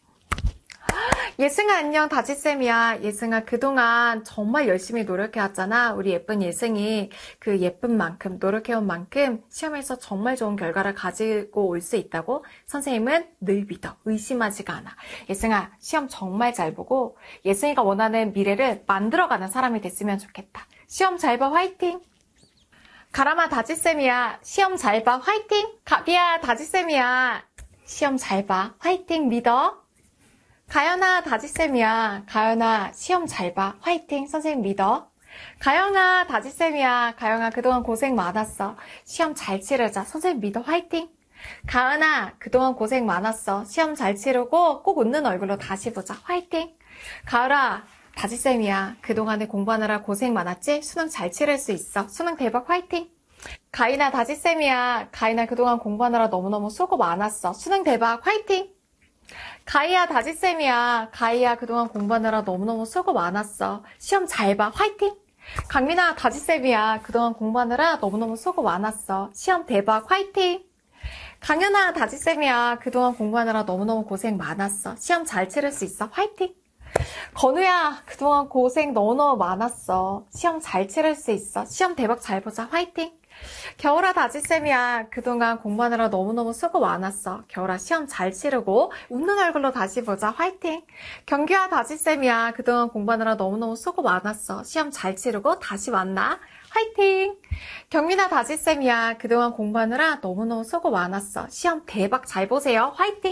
예승아 안녕. 다지쌤이야. 예승아 그동안 정말 열심히 노력해왔잖아. 우리 예쁜 예승이 그 예쁜 만큼 노력해온 만큼 시험에서 정말 좋은 결과를 가지고 올 수 있다고 선생님은 늘 믿어. 의심하지가 않아. 예승아 시험 정말 잘 보고 예승이가 원하는 미래를 만들어가는 사람이 됐으면 좋겠다. 시험 잘 봐. 화이팅! 가람아 다지쌤이야. 시험 잘 봐. 화이팅! 가비야 다지쌤이야. 시험 잘 봐. 화이팅! 믿어. 가연아 다지쌤이야. 가연아 시험 잘 봐. 화이팅. 선생님 믿어. 가영아 다지쌤이야. 가영아 그동안 고생 많았어. 시험 잘 치르자. 선생님 믿어. 화이팅. 가은아 그동안 고생 많았어. 시험 잘 치르고 꼭 웃는 얼굴로 다시 보자. 화이팅. 가을아 다지쌤이야. 그동안에 공부하느라 고생 많았지? 수능 잘 치를 수 있어. 수능 대박. 화이팅. 가인아 다지쌤이야. 가인아 그동안 공부하느라 너무너무 수고 많았어. 수능 대박. 화이팅. 가희야 다지쌤이야. 가희야 그동안 공부하느라 너무너무 수고 많았어. 시험 잘 봐. 화이팅! 강민아 다지쌤이야. 그동안 공부하느라 너무너무 수고 많았어. 시험 대박. 화이팅! 강현아 다지쌤이야. 그동안 공부하느라 너무너무 고생 많았어. 시험 잘 치를 수 있어. 화이팅! 건우야 그동안 고생 너무너무 많았어. 시험 잘 치를 수 있어. 시험 대박 잘 보자. 화이팅! 겨울아 다지쌤이야. 그동안 공부하느라 너무너무 수고 많았어. 겨울아 시험 잘 치르고 웃는 얼굴로 다시 보자. 화이팅! 경규야 다지쌤이야. 그동안 공부하느라 너무너무 수고 많았어. 시험 잘 치르고 다시 만나. 화이팅! 경민아 다지쌤이야. 그동안 공부하느라 너무너무 수고 많았어. 시험 대박 잘 보세요. 화이팅!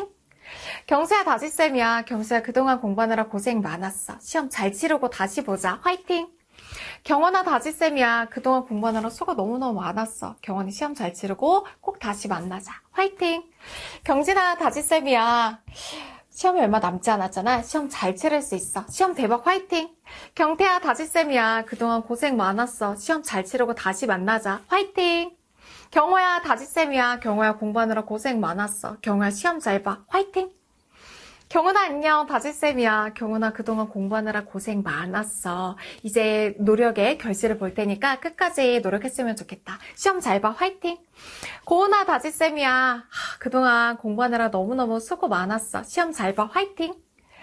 경수야, 다지쌤이야. 경수야, 그동안 공부하느라 고생 많았어. 시험 잘 치르고 다시 보자. 화이팅! 경원아, 다지쌤이야. 그동안 공부하느라 수고 너무너무 많았어. 경원이 시험 잘 치르고 꼭 다시 만나자. 화이팅! 경진아, 다지쌤이야. 시험이 얼마 남지 않았잖아. 시험 잘 치를 수 있어. 시험 대박 화이팅! 경태야, 다지쌤이야. 그동안 고생 많았어. 시험 잘 치르고 다시 만나자. 화이팅! 경호야, 다지쌤이야. 경호야, 공부하느라 고생 많았어. 경호야, 시험 잘 봐. 화이팅! 경훈아, 안녕. 다지쌤이야. 경훈아, 그동안 공부하느라 고생 많았어. 이제 노력의 결실을 볼 테니까 끝까지 노력했으면 좋겠다. 시험 잘 봐. 화이팅! 고은아, 다지쌤이야. 그동안 공부하느라 너무너무 수고 많았어. 시험 잘 봐. 화이팅!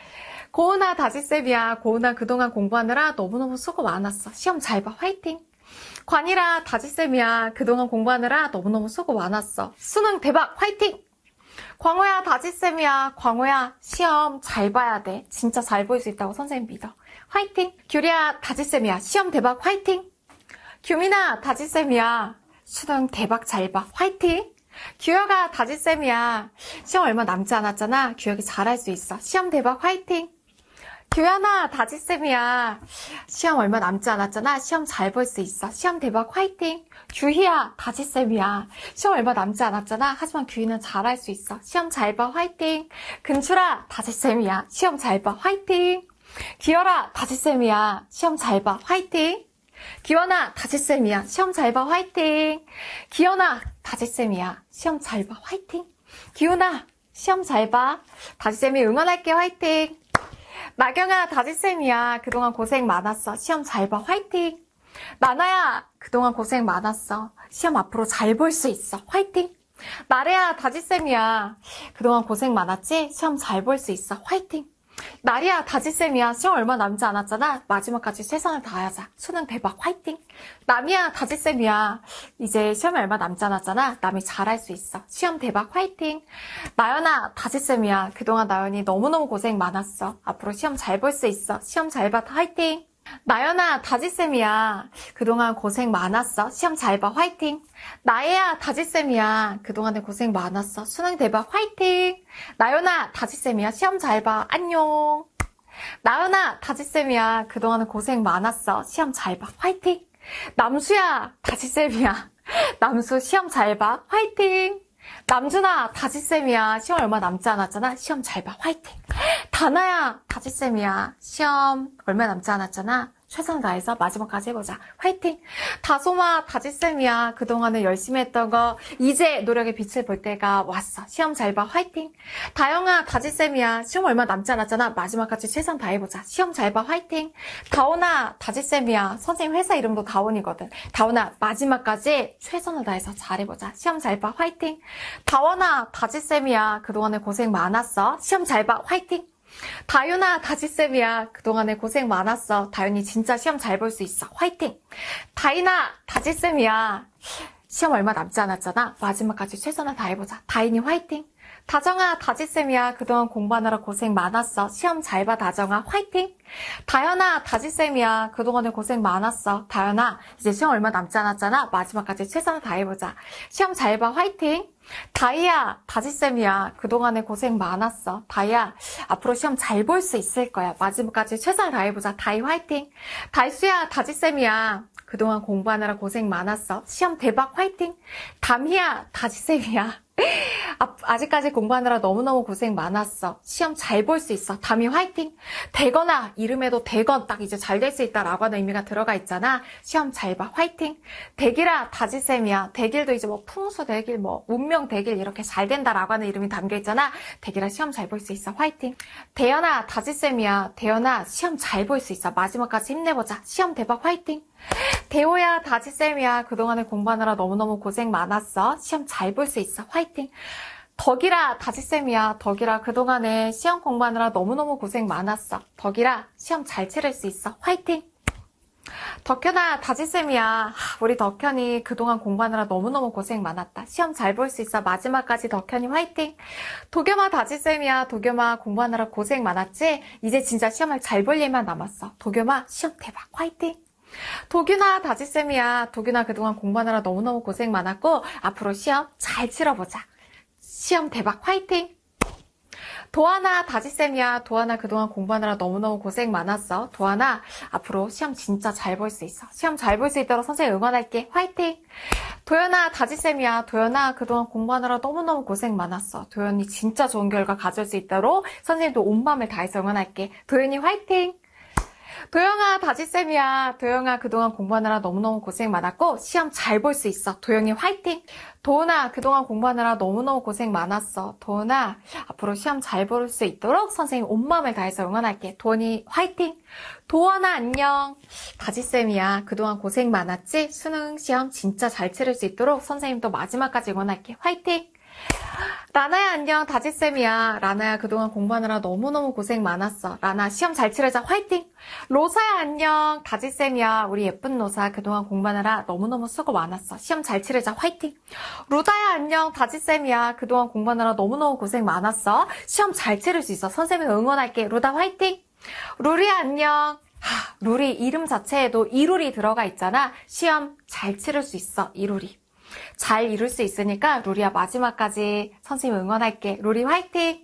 고은아, 다지쌤이야. 고은아, 그동안 공부하느라 너무너무 수고 많았어. 시험 잘 봐. 화이팅! 관이라, 다지쌤이야. 그동안 공부하느라 너무너무 수고 많았어. 수능 대박. 화이팅! 광호야, 다지쌤이야. 광호야, 시험 잘 봐야 돼. 진짜 잘 볼 수 있다고 선생님 믿어. 화이팅! 규리야, 다지쌤이야. 시험 대박. 화이팅! 규민아, 다지쌤이야. 수능 대박 잘 봐. 화이팅! 규혁아, 다지쌤이야. 시험 얼마 남지 않았잖아. 규혁이 잘할 수 있어. 시험 대박. 화이팅! 규현아, 다지쌤이야. 시험 얼마 남지 않았잖아. 시험 잘 볼 수 있어. 시험 대박. 화이팅! 규희야, 다지쌤이야. 시험 얼마 남지 않았잖아. 하지만 규희는 잘할 수 있어. 시험 잘 봐. 화이팅! 근출아, 다지쌤이야. 시험 잘 봐. 화이팅! 기열아, 다지쌤이야. 시험 잘 봐. 화이팅! 기원아, 다지쌤이야. 시험 잘 봐. 화이팅! 기현아, 다지쌤이야. 시험 잘 봐. 화이팅! 기훈아, 시험 잘 봐. 다지쌤이 응원할게. 화이팅! 나경아, 다지쌤이야. 그동안 고생 많았어. 시험 잘 봐. 화이팅! 나나야, 그동안 고생 많았어. 시험 앞으로 잘 볼 수 있어. 화이팅! 나래야, 다지쌤이야. 그동안 고생 많았지? 시험 잘 볼 수 있어. 화이팅! 나리야, 다지쌤이야. 시험 얼마 남지 않았잖아. 마지막까지 최선을 다하자. 수능 대박. 화이팅! 남이야, 다지쌤이야. 이제 시험이 얼마 남지 않았잖아. 남이 잘할 수 있어. 시험 대박. 화이팅! 나연아, 다지쌤이야. 그동안 나연이 너무너무 고생 많았어. 앞으로 시험 잘 볼 수 있어. 시험 잘 봐. 화이팅! 나연아, 다지쌤이야. 그동안 고생 많았어. 시험 잘 봐. 화이팅! 나혜야, 다지쌤이야. 그동안에 고생 많았어. 수능 대박. 화이팅! 나연아, 다지쌤이야. 시험 잘 봐. 안녕! 나연아, 다지쌤이야. 그동안에 고생 많았어. 시험 잘 봐. 화이팅! 남수야, 다지쌤이야. 남수, 시험 잘 봐. 화이팅! 남준아, 다지쌤이야. 시험 얼마 남지 않았잖아. 시험 잘 봐. 화이팅! 다나야, 다지쌤이야. 시험 얼마 남지 않았잖아. 최선을 다해서 마지막까지 해보자. 화이팅! 다솜아, 다지쌤이야. 그동안에 열심히 했던 거 이제 노력의 빛을 볼 때가 왔어. 시험 잘 봐. 화이팅! 다영아, 다지쌤이야. 시험 얼마 남지 않았잖아. 마지막까지 최선 다해보자. 시험 잘 봐. 화이팅! 다원아, 다지쌤이야. 선생님 회사 이름도 다원이거든. 다원아, 마지막까지 최선을 다해서 잘해보자. 시험 잘 봐. 화이팅! 다원아, 다지쌤이야. 그동안에 고생 많았어. 시험 잘 봐. 화이팅! 다윤아, 다지쌤이야. 그동안에 고생 많았어. 다윤이 진짜 시험 잘 볼 수 있어. 화이팅! 다인아, 다지쌤이야. 시험 얼마 남지 않았잖아. 마지막까지 최선을 다해보자. 다인이 화이팅! 다정아, 다지쌤이야. 그동안 공부하느라 고생 많았어. 시험 잘 봐, 다정아. 화이팅! 다현아, 다지쌤이야. 그동안에 고생 많았어. 다현아, 이제 시험 얼마 남지 않았잖아. 마지막까지 최선을 다해보자. 시험 잘 봐. 화이팅! 다이야, 다지쌤이야. 그동안에 고생 많았어. 다이야, 앞으로 시험 잘 볼 수 있을 거야. 마지막까지 최선을 다해보자. 다이 화이팅! 달수야, 다지쌤이야. 그동안 공부하느라 고생 많았어. 시험 대박. 화이팅! 담희야, 다지쌤이야. 아직까지 공부하느라 너무너무 고생 많았어. 시험 잘 볼 수 있어. 담이 화이팅! 대건아, 이름에도 대건 딱 이제 잘 될 수 있다라고 하는 의미가 들어가 있잖아. 시험 잘 봐. 화이팅! 대길아, 다지쌤이야. 대길도 이제 뭐 풍수 대길, 뭐 운명 대길 이렇게 잘 된다라고 하는 이름이 담겨 있잖아. 대길아, 시험 잘 볼 수 있어. 화이팅! 대연아, 다지쌤이야. 대연아, 시험 잘 볼 수 있어. 마지막까지 힘내보자. 시험 대박. 화이팅! 대호야, 다지쌤이야. 그동안에 공부하느라 너무너무 고생 많았어. 시험 잘 볼 수 있어. 화이팅! 덕이라, 다지쌤이야. 덕이라, 그동안에 시험 공부하느라 너무너무 고생 많았어. 덕이라, 시험 잘 치를 수 있어. 화이팅! 덕현아, 다지쌤이야. 우리 덕현이 그동안 공부하느라 너무너무 고생 많았다. 시험 잘 볼 수 있어. 마지막까지 덕현이 화이팅! 도겸아, 다지쌤이야. 도겸아, 공부하느라 고생 많았지? 이제 진짜 시험을 잘 볼 일만 남았어. 도겸아, 시험 대박. 화이팅! 도균아, 다지쌤이야. 도균아, 그동안 공부하느라 너무너무 고생 많았고 앞으로 시험 잘 치러보자. 시험 대박. 화이팅! 도하나, 다지쌤이야. 도하나 그동안 공부하느라 너무너무 고생 많았어. 도하나, 앞으로 시험 진짜 잘 볼 수 있어. 시험 잘 볼 수 있도록 선생님 응원할게. 화이팅! 도연아, 다지쌤이야. 도연아, 그동안 공부하느라 너무너무 고생 많았어. 도연이 진짜 좋은 결과 가져올 수 있도록 선생님도 온 마음을 다해서 응원할게. 도연이 화이팅! 도영아, 다지쌤이야. 도영아, 그동안 공부하느라 너무너무 고생 많았고 시험 잘 볼 수 있어. 도영이 화이팅! 도은아, 그동안 공부하느라 너무너무 고생 많았어. 도은아, 앞으로 시험 잘 볼 수 있도록 선생님 온 마음을 다해서 응원할게. 도은이 화이팅! 도원아, 안녕. 다지쌤이야. 그동안 고생 많았지? 수능 시험 진짜 잘 치를 수 있도록 선생님도 마지막까지 응원할게. 화이팅! 라나야, 안녕. 다지쌤이야. 라나야, 그동안 공부하느라 너무너무 고생 많았어. 라나, 시험 잘 치르자. 화이팅! 로사야, 안녕. 다지쌤이야. 우리 예쁜 로사, 그동안 공부하느라 너무너무 수고 많았어. 시험 잘 치르자. 화이팅! 루다야, 안녕. 다지쌤이야. 그동안 공부하느라 너무너무 고생 많았어. 시험 잘 치를 수 있어. 선생님이 응원할게. 루다, 화이팅! 루리야, 안녕. 루리 이름 자체에도 이루리 들어가 있잖아. 시험 잘 치를 수 있어. 이루리. 잘 이룰 수 있으니까 루리야 마지막까지 선생님 응원할게. 루리 화이팅!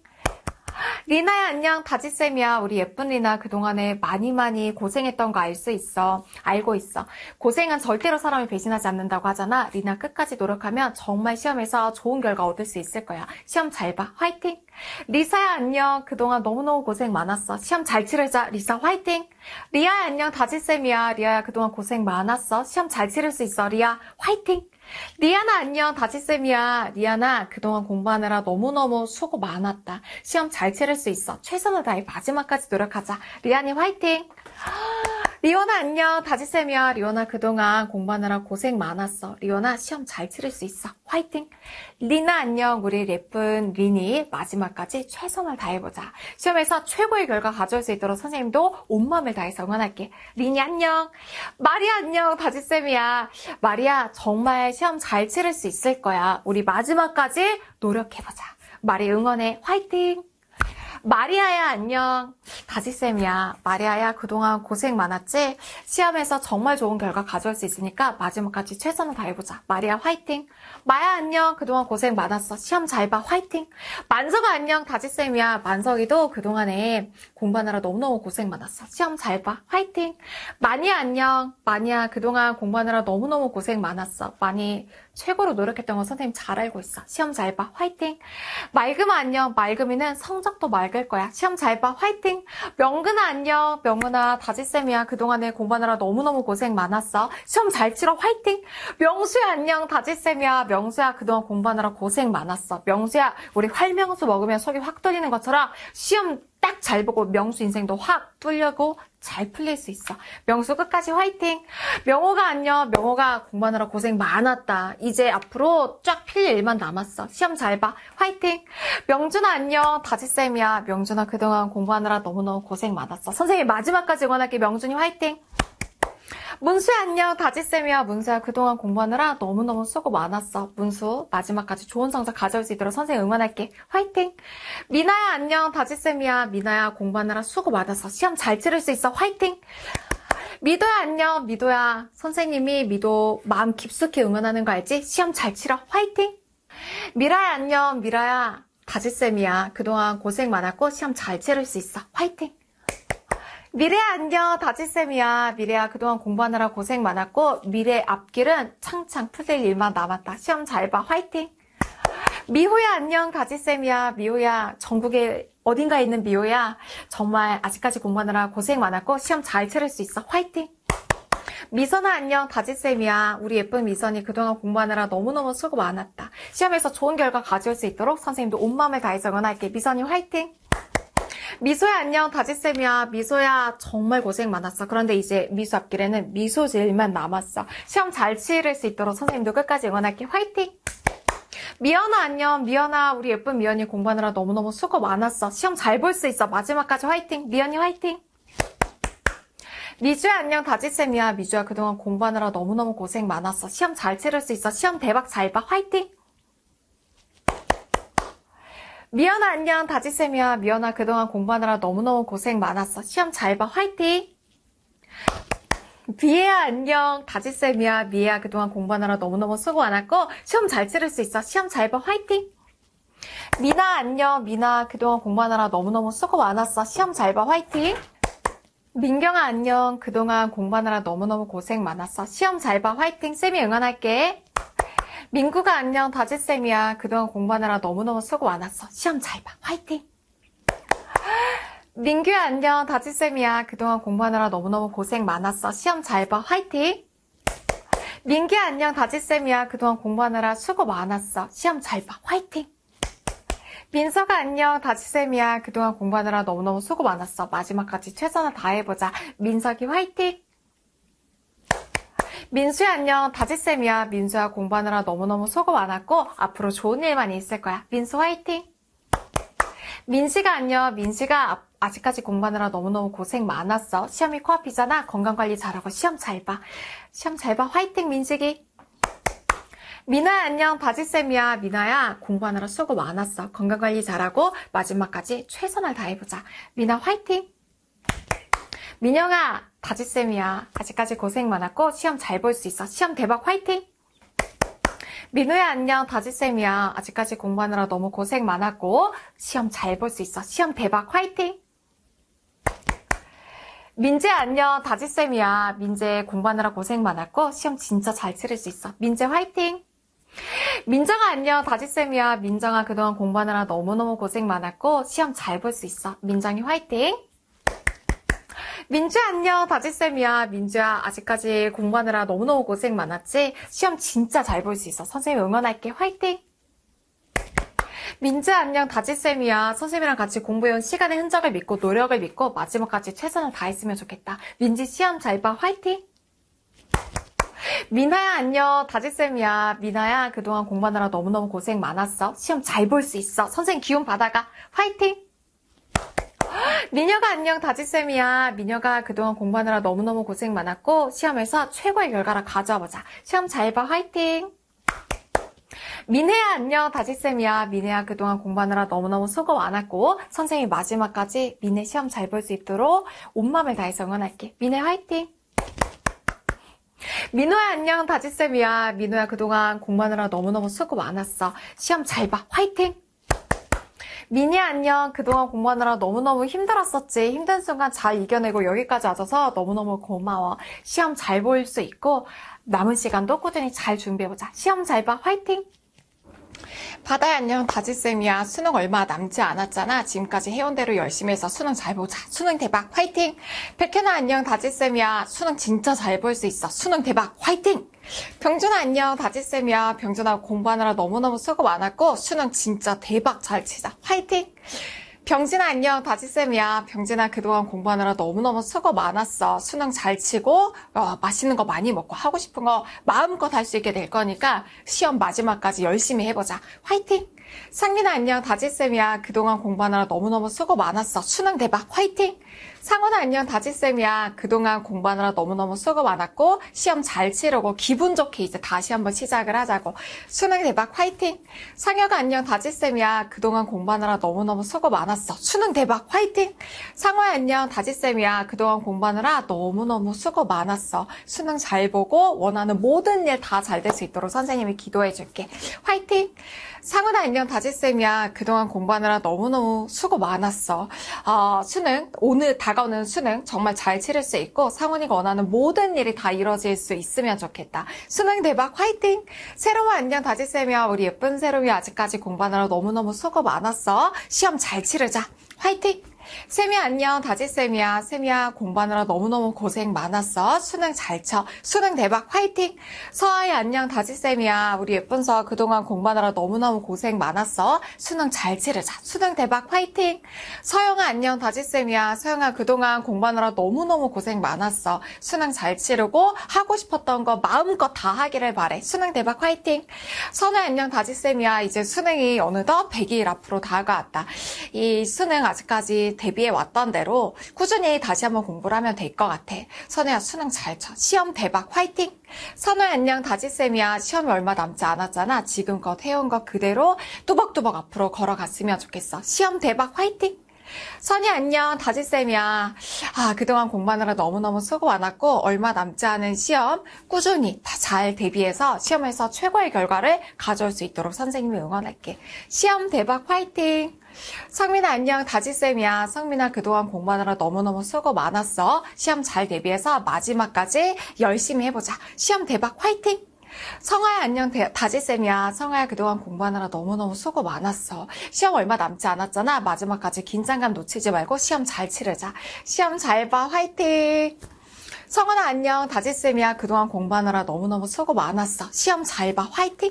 리나야, 안녕. 다지쌤이야. 우리 예쁜 리나 그동안에 많이 고생했던 거 알 수 있어. 알고 있어. 고생은 절대로 사람을 배신하지 않는다고 하잖아. 리나 끝까지 노력하면 정말 시험에서 좋은 결과 얻을 수 있을 거야. 시험 잘 봐. 화이팅! 리사야, 안녕. 그동안 너무너무 고생 많았어. 시험 잘 치르자. 리사 화이팅! 리아야, 안녕. 다지쌤이야. 리아야, 그동안 고생 많았어. 시험 잘 치를 수 있어. 리아 화이팅! 리아나, 안녕. 다지쌤이야. 리아나, 그동안 공부하느라 너무너무 수고 많았다. 시험 잘 치를 수 있어. 최선을 다해 마지막까지 노력하자. 리아니 화이팅! 리오나, 안녕. 다지쌤이야. 리오나, 그동안 공부하느라 고생 많았어. 리오나, 시험 잘 치를 수 있어. 화이팅! 리나, 안녕. 우리 예쁜 리니, 마지막까지 최선을 다해보자. 시험에서 최고의 결과 가져올 수 있도록 선생님도 온 마음을 다해서 응원할게. 리니, 안녕. 마리아, 안녕. 다지쌤이야. 마리아, 정말 시험 잘 치를 수 있을 거야. 우리 마지막까지 노력해보자. 마리 응원해. 화이팅! 마리아야, 안녕. 다지쌤이야. 마리아야, 그동안 고생 많았지? 시험에서 정말 좋은 결과 가져올 수 있으니까 마지막까지 최선을 다해보자. 마리아 화이팅! 마야, 안녕. 그동안 고생 많았어. 시험 잘 봐. 화이팅! 만석아, 안녕. 다지쌤이야. 만석이도 그동안에 공부하느라 너무너무 고생 많았어. 시험 잘 봐. 화이팅! 마니야, 안녕. 마니야, 그동안 공부하느라 너무너무 고생 많았어. 마니, 최고로 노력했던 거 선생님 잘 알고 있어. 시험 잘 봐. 화이팅! 맑음아, 안녕. 맑음이는 성적도 맑을 거야. 시험 잘 봐. 화이팅! 명근아, 안녕. 명근아, 다지쌤이야. 그동안에 공부하느라 너무너무 고생 많았어. 시험 잘 치러. 화이팅! 명수야, 안녕. 다지쌤이야. 명수야, 그동안 공부하느라 고생 많았어. 명수야, 우리 활명수 먹으면 속이 확 뚫리는 것처럼 시험 딱 잘 보고 명수 인생도 확 뚫려고 잘 풀릴 수 있어. 명수 끝까지 화이팅! 명호가, 안녕. 명호가 공부하느라 고생 많았다. 이제 앞으로 쫙 필 일만 남았어. 시험 잘 봐. 화이팅! 명준아, 안녕. 다지쌤이야. 명준아, 그동안 공부하느라 너무너무 고생 많았어. 선생님 마지막까지 응원할게. 명준이 화이팅! 문수야, 안녕. 다지쌤이야. 문수야, 그동안 공부하느라 너무너무 수고 많았어. 문수, 마지막까지 좋은 성적 가져올 수 있도록 선생님 응원할게. 화이팅! 미나야, 안녕. 다지쌤이야. 미나야, 공부하느라 수고 많았어. 시험 잘 치를 수 있어. 화이팅! 미도야, 안녕. 미도야, 선생님이 미도 마음 깊숙이 응원하는 거 알지? 시험 잘 치러. 화이팅! 미라야, 안녕. 미라야, 다지쌤이야. 그동안 고생 많았고 시험 잘 치를 수 있어. 화이팅! 미래야, 안녕. 다지쌤이야. 미래야, 그동안 공부하느라 고생 많았고 미래 앞길은 창창 풀릴 일만 남았다. 시험 잘 봐. 화이팅! 미호야, 안녕. 다지쌤이야. 미호야, 전국에 어딘가에 있는 미호야. 정말 아직까지 공부하느라 고생 많았고 시험 잘 치를 수 있어. 화이팅! 미선아, 안녕. 다지쌤이야. 우리 예쁜 미선이 그동안 공부하느라 너무너무 수고 많았다. 시험에서 좋은 결과 가져올 수 있도록 선생님도 온 마음을 다해서 응원할게. 미선이 화이팅! 미소야, 안녕. 다지쌤이야. 미소야, 정말 고생 많았어. 그런데 이제 미소 앞길에는 미소질만 남았어. 시험 잘 치를 수 있도록 선생님도 끝까지 응원할게. 화이팅! 미연아, 안녕. 미연아, 우리 예쁜 미연이 공부하느라 너무너무 수고 많았어. 시험 잘 볼 수 있어. 마지막까지 화이팅! 미연이 화이팅! 미주야, 안녕. 다지쌤이야. 미주야, 그동안 공부하느라 너무너무 고생 많았어. 시험 잘 치를 수 있어. 시험 대박 잘 봐. 화이팅! 미연아, 안녕. 다지쌤이야. 미연아, 그동안 공부하느라 너무너무 고생 많았어. 시험 잘 봐. 화이팅! 미애야, 안녕. 다지쌤이야. 미애야, 그동안 공부하느라 너무너무 수고 많았고 시험 잘 치를 수 있어. 시험 잘 봐. 화이팅! 미나 안녕. 미나 그동안 공부하느라 너무너무 수고 많았어. 시험 잘 봐. 화이팅. 민경아 안녕. 그동안 공부하느라 너무너무 고생 많았어. 시험 잘 봐. 화이팅. 쌤이 응원할게. 민구가 안녕. 다지쌤이야. 그동안 공부하느라 너무너무 수고 많았어. 시험 잘 봐. 화이팅. 민규야 안녕. 다지쌤이야. 그동안 공부하느라 너무너무 고생 많았어. 시험 잘 봐. 화이팅. 민기야 안녕. 다지쌤이야. 그동안 공부하느라 수고 많았어. 시험 잘 봐. 화이팅. 민서가 안녕. 다지쌤이야. 그동안 공부하느라 너무너무 수고 많았어. 마지막까지 최선을 다해보자. 민석이 화이팅. 민수야 안녕. 다지쌤이야. 민수야 공부하느라 너무너무 수고 많았고 앞으로 좋은 일만 있을 거야. 민수 화이팅. 민시가 안녕. 민시가 아직까지 공부하느라 너무너무 고생 많았어. 시험이 코앞이잖아. 건강관리 잘하고 시험 잘 봐. 시험 잘 봐. 화이팅 민식이. 미나야 안녕. 다지쌤이야. 미나야 공부하느라 수고 많았어. 건강관리 잘하고 마지막까지 최선을 다해보자. 미나 화이팅. 민영아 다지쌤이야. 아직까지 고생 많았고 시험 잘 볼 수 있어. 시험 대박 화이팅. 민우야 안녕. 다지쌤이야. 아직까지 공부하느라 너무 고생 많았고 시험 잘 볼 수 있어. 시험 대박 화이팅. 민재 안녕. 다지쌤이야. 민재 공부하느라 고생 많았고 시험 진짜 잘 치를 수 있어. 민재 화이팅. 민정아 안녕. 다지쌤이야. 민정아 그동안 공부하느라 너무너무 고생 많았고 시험 잘 볼 수 있어. 민정이 화이팅. 민주야 안녕. 다지쌤이야. 민주야 아직까지 공부하느라 너무너무 고생 많았지? 시험 진짜 잘 볼 수 있어. 선생님 응원할게. 화이팅. 민주야 안녕. 다지쌤이야. 선생님이랑 같이 공부해온 시간의 흔적을 믿고 노력을 믿고 마지막까지 최선을 다했으면 좋겠다. 민지 시험 잘 봐. 화이팅. 미나야 안녕. 다지쌤이야. 미나야 그동안 공부하느라 너무너무 고생 많았어. 시험 잘 볼 수 있어. 선생님 기운 받아가. 화이팅. 미녀가 안녕. 다지쌤이야. 미녀가 그동안 공부하느라 너무너무 고생 많았고 시험에서 최고의 결과를 가져와보자. 시험 잘 봐. 화이팅. 민혜야 안녕. 다지쌤이야. 민혜야 그동안 공부하느라 너무너무 수고 많았고 선생님이 마지막까지 민혜 시험 잘 볼 수 있도록 온 마음을 다해서 응원할게. 민혜 화이팅. 민호야 안녕. 다지쌤이야. 민호야 그동안 공부하느라 너무너무 수고 많았어. 시험 잘 봐. 화이팅. 미니야 안녕. 그동안 공부하느라 너무너무 힘들었었지. 힘든 순간 잘 이겨내고 여기까지 와줘서 너무너무 고마워. 시험 잘 볼 수 있고 남은 시간도 꾸준히 잘 준비해보자. 시험 잘 봐. 화이팅. 바다야 안녕. 다지쌤이야. 수능 얼마 남지 않았잖아. 지금까지 해온 대로 열심히 해서 수능 잘 보자. 수능 대박. 화이팅. 백현아 안녕. 다지쌤이야. 수능 진짜 잘 볼 수 있어. 수능 대박. 화이팅. 병준아 안녕. 다지쌤이야. 병준아 공부하느라 너무너무 수고 많았고 수능 진짜 대박 잘 치자. 화이팅. 병진아 안녕. 다지쌤이야. 병진아 그동안 공부하느라 너무너무 수고 많았어. 수능 잘 치고 맛있는 거 많이 먹고 하고 싶은 거 마음껏 할 수 있게 될 거니까 시험 마지막까지 열심히 해보자. 화이팅. 상민아 안녕. 다지쌤이야. 그동안 공부하느라 너무너무 수고 많았어. 수능 대박. 화이팅. 상훈아 안녕. 다지쌤이야. 그동안 공부하느라 너무너무 수고 많았고 시험 잘 치려고 기분 좋게 이제 다시 한번 시작을 하자고. 수능 대박. 화이팅. 상혁아 안녕. 다지쌤이야. 그동안 공부하느라 너무너무 수고 많았어. 수능 대박. 화이팅. 상호야 안녕. 다지쌤이야. 그동안 공부하느라 너무너무 수고 많았어. 수능 잘 보고 원하는 모든 일 다 잘 될 수 있도록 선생님이 기도해줄게. 화이팅. 상훈아 안녕. 다지쌤이야. 그동안 공부하느라 너무너무 수고 많았어. 수능 오늘 다가오는 수능 정말 잘 치를 수 있고 상훈이가 원하는 모든 일이 다 이루어질 수 있으면 좋겠다. 수능 대박. 화이팅. 세롬아 안녕. 다지쌤이야. 우리 예쁜 세롬이 아직까지 공부하느라 너무너무 수고 많았어. 시험 잘 치르자. 화이팅. 쌤이야 안녕. 다지쌤이야. 쌤이야 공부하느라 너무너무 고생 많았어. 수능 잘 쳐. 수능 대박. 화이팅. 서아이 안녕. 다지쌤이야. 우리 예쁜 서아 그동안 공부하느라 너무너무 고생 많았어. 수능 잘 치르자. 수능 대박. 화이팅. 서영아 안녕. 다지쌤이야. 서영아 그동안 공부하느라 너무너무 고생 많았어. 수능 잘 치르고 하고 싶었던 거 마음껏 다 하기를 바래. 수능 대박. 화이팅. 선우야 안녕. 다지쌤이야. 이제 수능이 어느덧 100일 앞으로 다가왔다. 이 수능 아직까지 대비해 왔던 대로 꾸준히 다시 한번 공부를 하면 될 것 같아. 선우야 수능 잘 쳐. 시험 대박. 화이팅. 선우야 안녕. 다지쌤이야. 시험이 얼마 남지 않았잖아. 지금껏 해온 거 그대로 뚜벅뚜벅 앞으로 걸어갔으면 좋겠어. 시험 대박. 화이팅. 선이 안녕, 다지쌤이야. 그동안 공부하느라 너무너무 수고 많았고 얼마 남지 않은 시험 꾸준히 다 잘 대비해서 시험에서 최고의 결과를 가져올 수 있도록 선생님이 응원할게. 시험 대박 화이팅! 성민아 안녕, 다지쌤이야. 성민아 그동안 공부하느라 너무너무 수고 많았어. 시험 잘 대비해서 마지막까지 열심히 해보자. 시험 대박 화이팅! 성아야 안녕, 다지쌤이야. 성아야 그동안 공부하느라 너무너무 수고 많았어. 시험 얼마 남지 않았잖아. 마지막까지 긴장감 놓치지 말고 시험 잘 치르자. 시험 잘 봐. 화이팅! 성아나 안녕, 다지쌤이야. 그동안 공부하느라 너무너무 수고 많았어. 시험 잘 봐. 화이팅!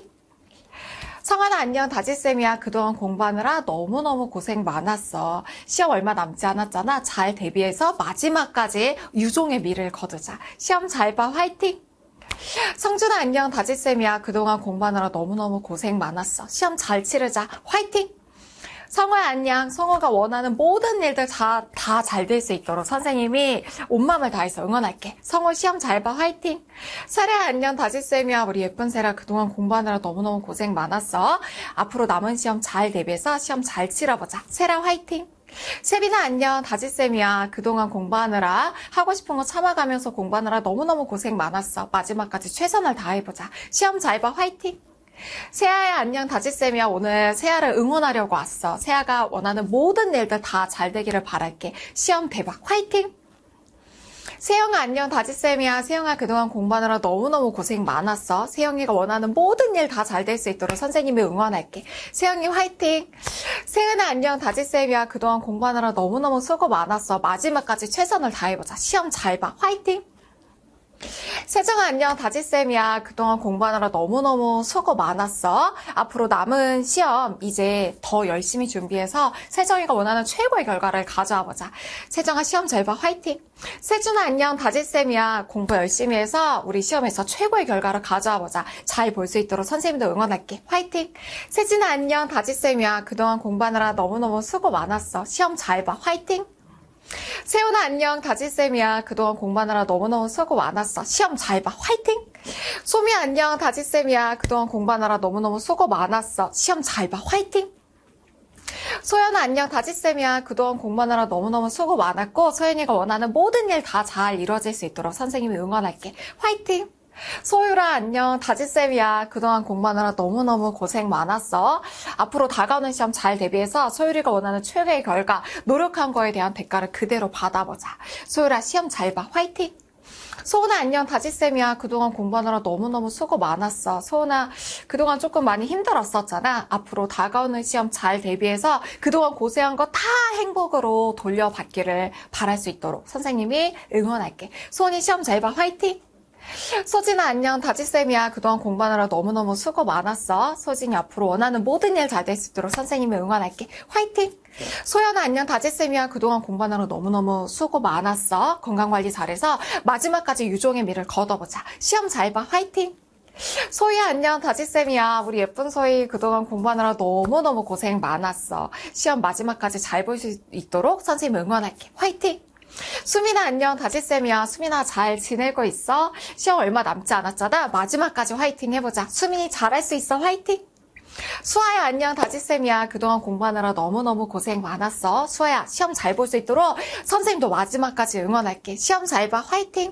성아나 안녕, 다지쌤이야. 그동안 공부하느라 너무너무 고생 많았어. 시험 얼마 남지 않았잖아. 잘 대비해서 마지막까지 유종의 미를 거두자. 시험 잘 봐. 화이팅! 성준아 안녕, 다지쌤이야. 그동안 공부하느라 너무너무 고생 많았어. 시험 잘 치르자. 화이팅! 성호야 안녕. 성호가 원하는 모든 일들 다 잘 될 수 있도록 선생님이 온 마음을 다해서 응원할게. 성호 시험 잘 봐. 화이팅! 세라야 안녕, 다지쌤이야. 우리 예쁜 세라 그동안 공부하느라 너무너무 고생 많았어. 앞으로 남은 시험 잘 대비해서 시험 잘 치러보자. 세라 화이팅! 세빈아 안녕, 다지쌤이야. 그동안 공부하느라 하고 싶은 거 참아가면서 공부하느라 너무너무 고생 많았어. 마지막까지 최선을 다해보자. 시험 잘 봐. 화이팅! 세아야 안녕, 다지쌤이야. 오늘 세아를 응원하려고 왔어. 세아가 원하는 모든 일들 다 잘 되기를 바랄게. 시험 대박 화이팅! 세영아 안녕, 다지쌤이야. 세영아 그동안 공부하느라 너무너무 고생 많았어. 세영이가 원하는 모든 일 다 잘 될 수 있도록 선생님이 응원할게. 세영이 화이팅! 세은아 안녕, 다지쌤이야. 그동안 공부하느라 너무너무 수고 많았어. 마지막까지 최선을 다해보자. 시험 잘 봐. 화이팅! 세정아 안녕, 다지쌤이야. 그동안 공부하느라 너무너무 수고 많았어. 앞으로 남은 시험 이제 더 열심히 준비해서 세정이가 원하는 최고의 결과를 가져와보자. 세정아 시험 잘 봐. 화이팅! 세준아 안녕, 다지쌤이야. 공부 열심히 해서 우리 시험에서 최고의 결과를 가져와보자. 잘 볼 수 있도록 선생님도 응원할게. 화이팅! 세진아 안녕, 다지쌤이야. 그동안 공부하느라 너무너무 수고 많았어. 시험 잘 봐. 화이팅! 세훈아 안녕, 다지쌤이야. 그동안 공부하느라 너무너무 수고 많았어. 시험 잘 봐. 화이팅! 소미 안녕, 다지쌤이야. 그동안 공부하느라 너무너무 수고 많았어. 시험 잘 봐. 화이팅! 소연아 안녕, 다지쌤이야. 그동안 공부하느라 너무너무 수고 많았고 소연이가 원하는 모든 일 다 잘 이루어질 수 있도록 선생님이 응원할게. 화이팅! 소유라 안녕, 다지쌤이야. 그동안 공부하느라 너무너무 고생 많았어. 앞으로 다가오는 시험 잘 대비해서 소유리가 원하는 최고의 결과, 노력한 거에 대한 대가를 그대로 받아보자. 소유라 시험 잘 봐. 화이팅! 소은아 안녕, 다지쌤이야. 그동안 공부하느라 너무너무 수고 많았어. 소은아 그동안 조금 많이 힘들었었잖아. 앞으로 다가오는 시험 잘 대비해서 그동안 고생한 거 다 행복으로 돌려받기를 바랄 수 있도록 선생님이 응원할게. 소은이 시험 잘 봐. 화이팅! 소진아 안녕, 다지쌤이야. 그동안 공부하느라 너무너무 수고 많았어. 소진이 앞으로 원하는 모든 일 잘 될 수 있도록 선생님이 응원할게. 화이팅! 소연아 안녕, 다지쌤이야. 그동안 공부하느라 너무너무 수고 많았어. 건강관리 잘해서 마지막까지 유종의 미를 거둬보자. 시험 잘 봐. 화이팅! 소희야 안녕, 다지쌤이야. 우리 예쁜 소희 그동안 공부하느라 너무너무 고생 많았어. 시험 마지막까지 잘 볼 수 있도록 선생님 응원할게. 화이팅! 수민아 안녕, 다지쌤이야. 수민아 잘 지내고 있어? 시험 얼마 남지 않았잖아. 마지막까지 화이팅 해보자. 수민이 잘할 수 있어. 화이팅! 수아야 안녕, 다지쌤이야. 그동안 공부하느라 너무너무 고생 많았어. 수아야 시험 잘 볼 수 있도록 선생님도 마지막까지 응원할게. 시험 잘 봐. 화이팅!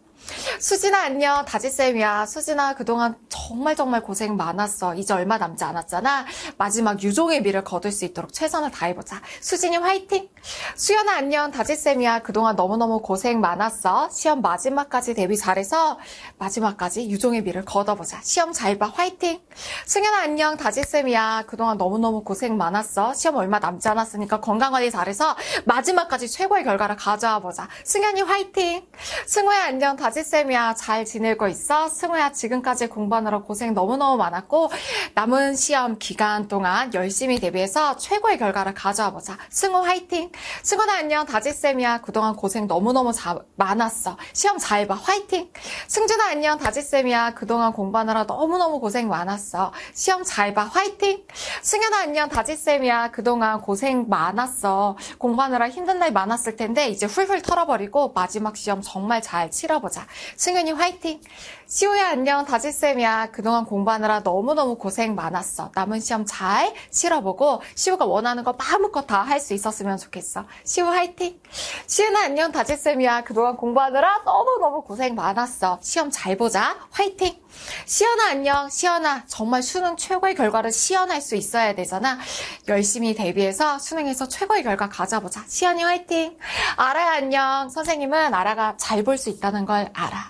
수진아 안녕, 다지쌤이야. 수진아 그동안 정말 고생 많았어. 이제 얼마 남지 않았잖아. 마지막 유종의 미를 거둘 수 있도록 최선을 다해보자. 수진이 화이팅! 수연아 안녕, 다지쌤이야. 그동안 너무너무 고생 많았어. 시험 마지막까지 대비 잘해서 마지막까지 유종의 미를 거둬보자. 시험 잘 봐. 화이팅! 승현아 안녕, 다지쌤이야. 그동안 너무너무 고생 많았어. 시험 얼마 남지 않았으니까 건강관리 잘해서 마지막까지 최고의 결과를 가져와보자. 승현이 화이팅! 승호야 안녕, 다지쌤이야. 잘 지내고 있어? 승호야 지금까지 공부하느라 고생 너무너무 많았고 남은 시험 기간 동안 열심히 대비해서 최고의 결과를 가져와보자. 승호 화이팅! 승호나 안녕, 다지쌤이야. 그동안 고생 너무너무 많았어. 시험 잘 봐. 화이팅! 승준아 안녕, 다지쌤이야. 그동안 공부하느라 너무너무 고생 많았어. 시험 잘 봐. 화이팅! 승현아 안녕, 다지쌤이야. 그동안 고생 많았어. 공부하느라 힘든 날 많았을 텐데 이제 훌훌 털어버리고 마지막 시험 정말 잘 치러보자. 승현이 화이팅! 시우야 안녕, 다지쌤이야. 그동안 공부하느라 너무너무 고생 많았어. 남은 시험 잘 치러보고 시우가 원하는 거 마음껏 다 할 수 있었으면 좋겠어. 시우 화이팅! 시우나 안녕, 다지쌤이야. 그동안 공부하느라 너무너무 고생 많았어. 시험 잘 보자. 화이팅! 시연아 안녕. 시연아, 정말 수능 최고의 결과를 시연할 수 있어야 되잖아. 열심히 대비해서 수능에서 최고의 결과 가져보자. 시연이 화이팅! 아라야 안녕. 선생님은 아라가 잘 볼 수 있다는 걸 알아.